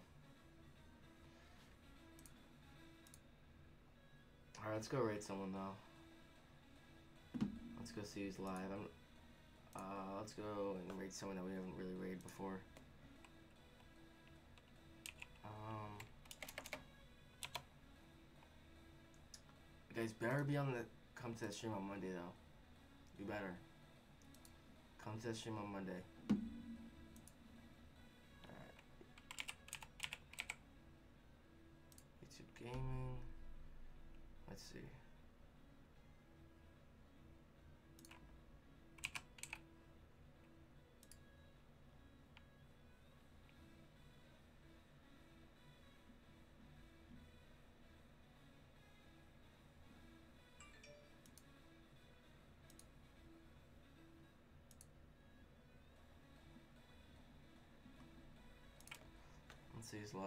Alright, let's go raid someone, though. Let's go see who's live. I'm, uh, let's go and raid someone that we haven't really raided before. Um... You guys better be on the... Come to that stream on Monday, though. You better. Come to that stream on Monday. Alright. YouTube Gaming. Let's see. Let's see who's live.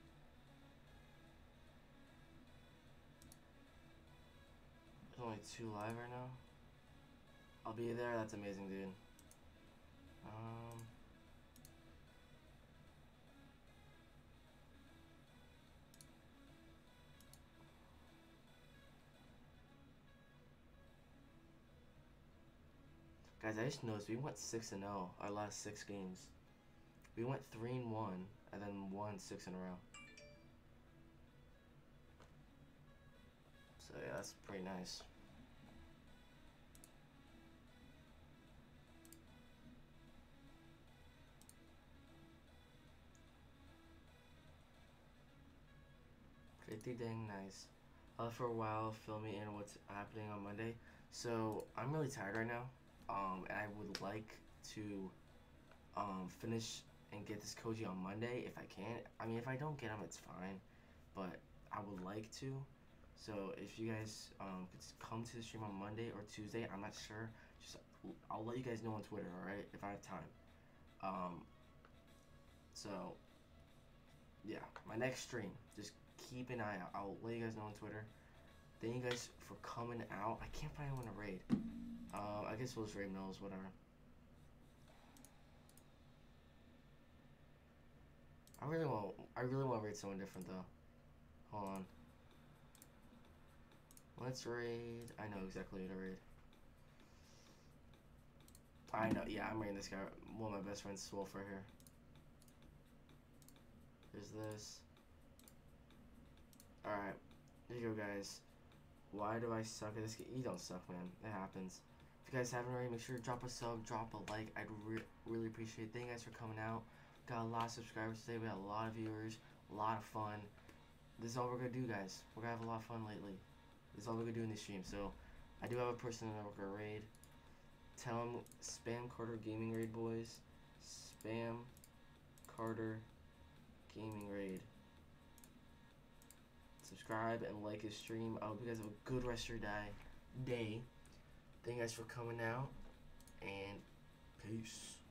There's only two live right now. I'll be there. That's amazing, dude. Um, guys, I just noticed we went six and zero our last six games. We went three and one, and then won six in a row. So yeah, that's pretty nice. Pretty dang nice. I left for a while filming in what's happening on Monday. So I'm really tired right now. Um, and I would like to um, finish and get this Koji on Monday if I can. I mean, if I don't get him, it's fine. But I would like to. So if you guys um, could come to the stream on Monday or Tuesday, I'm not sure. Just I'll let you guys know on Twitter, alright? If I have time. Um, so, yeah. My next stream. Just keep an eye out. I'll let you guys know on Twitter. Thank you guys for coming out. I can't find anyone to raid. Um, I guess we'll just raid Mills, whatever. I really want. I really want to raid someone different though. Hold on. Let's raid. I know exactly who to raid. I know. Yeah, I'm raiding this guy. One of my best friends, Swolf, right here. There's this. All right. Here you go, guys. Why do I suck at this game? You don't suck, man. It happens. If you guys haven't already, make sure to drop a sub, drop a like. I'd re really appreciate it. Thank you guys for coming out. Got a lot of subscribers today. We had a lot of viewers. A lot of fun. This is all we're going to do, guys. We're going to have a lot of fun lately. This is all we're going to do in this stream. So, I do have a person that we're going to raid. Tell them, spam Carter Gaming Raid, boys. Spam Carter Gaming Raid. Subscribe and like his stream. I hope you guys have a good rest of your day. Day. Thank you guys for coming out. And peace.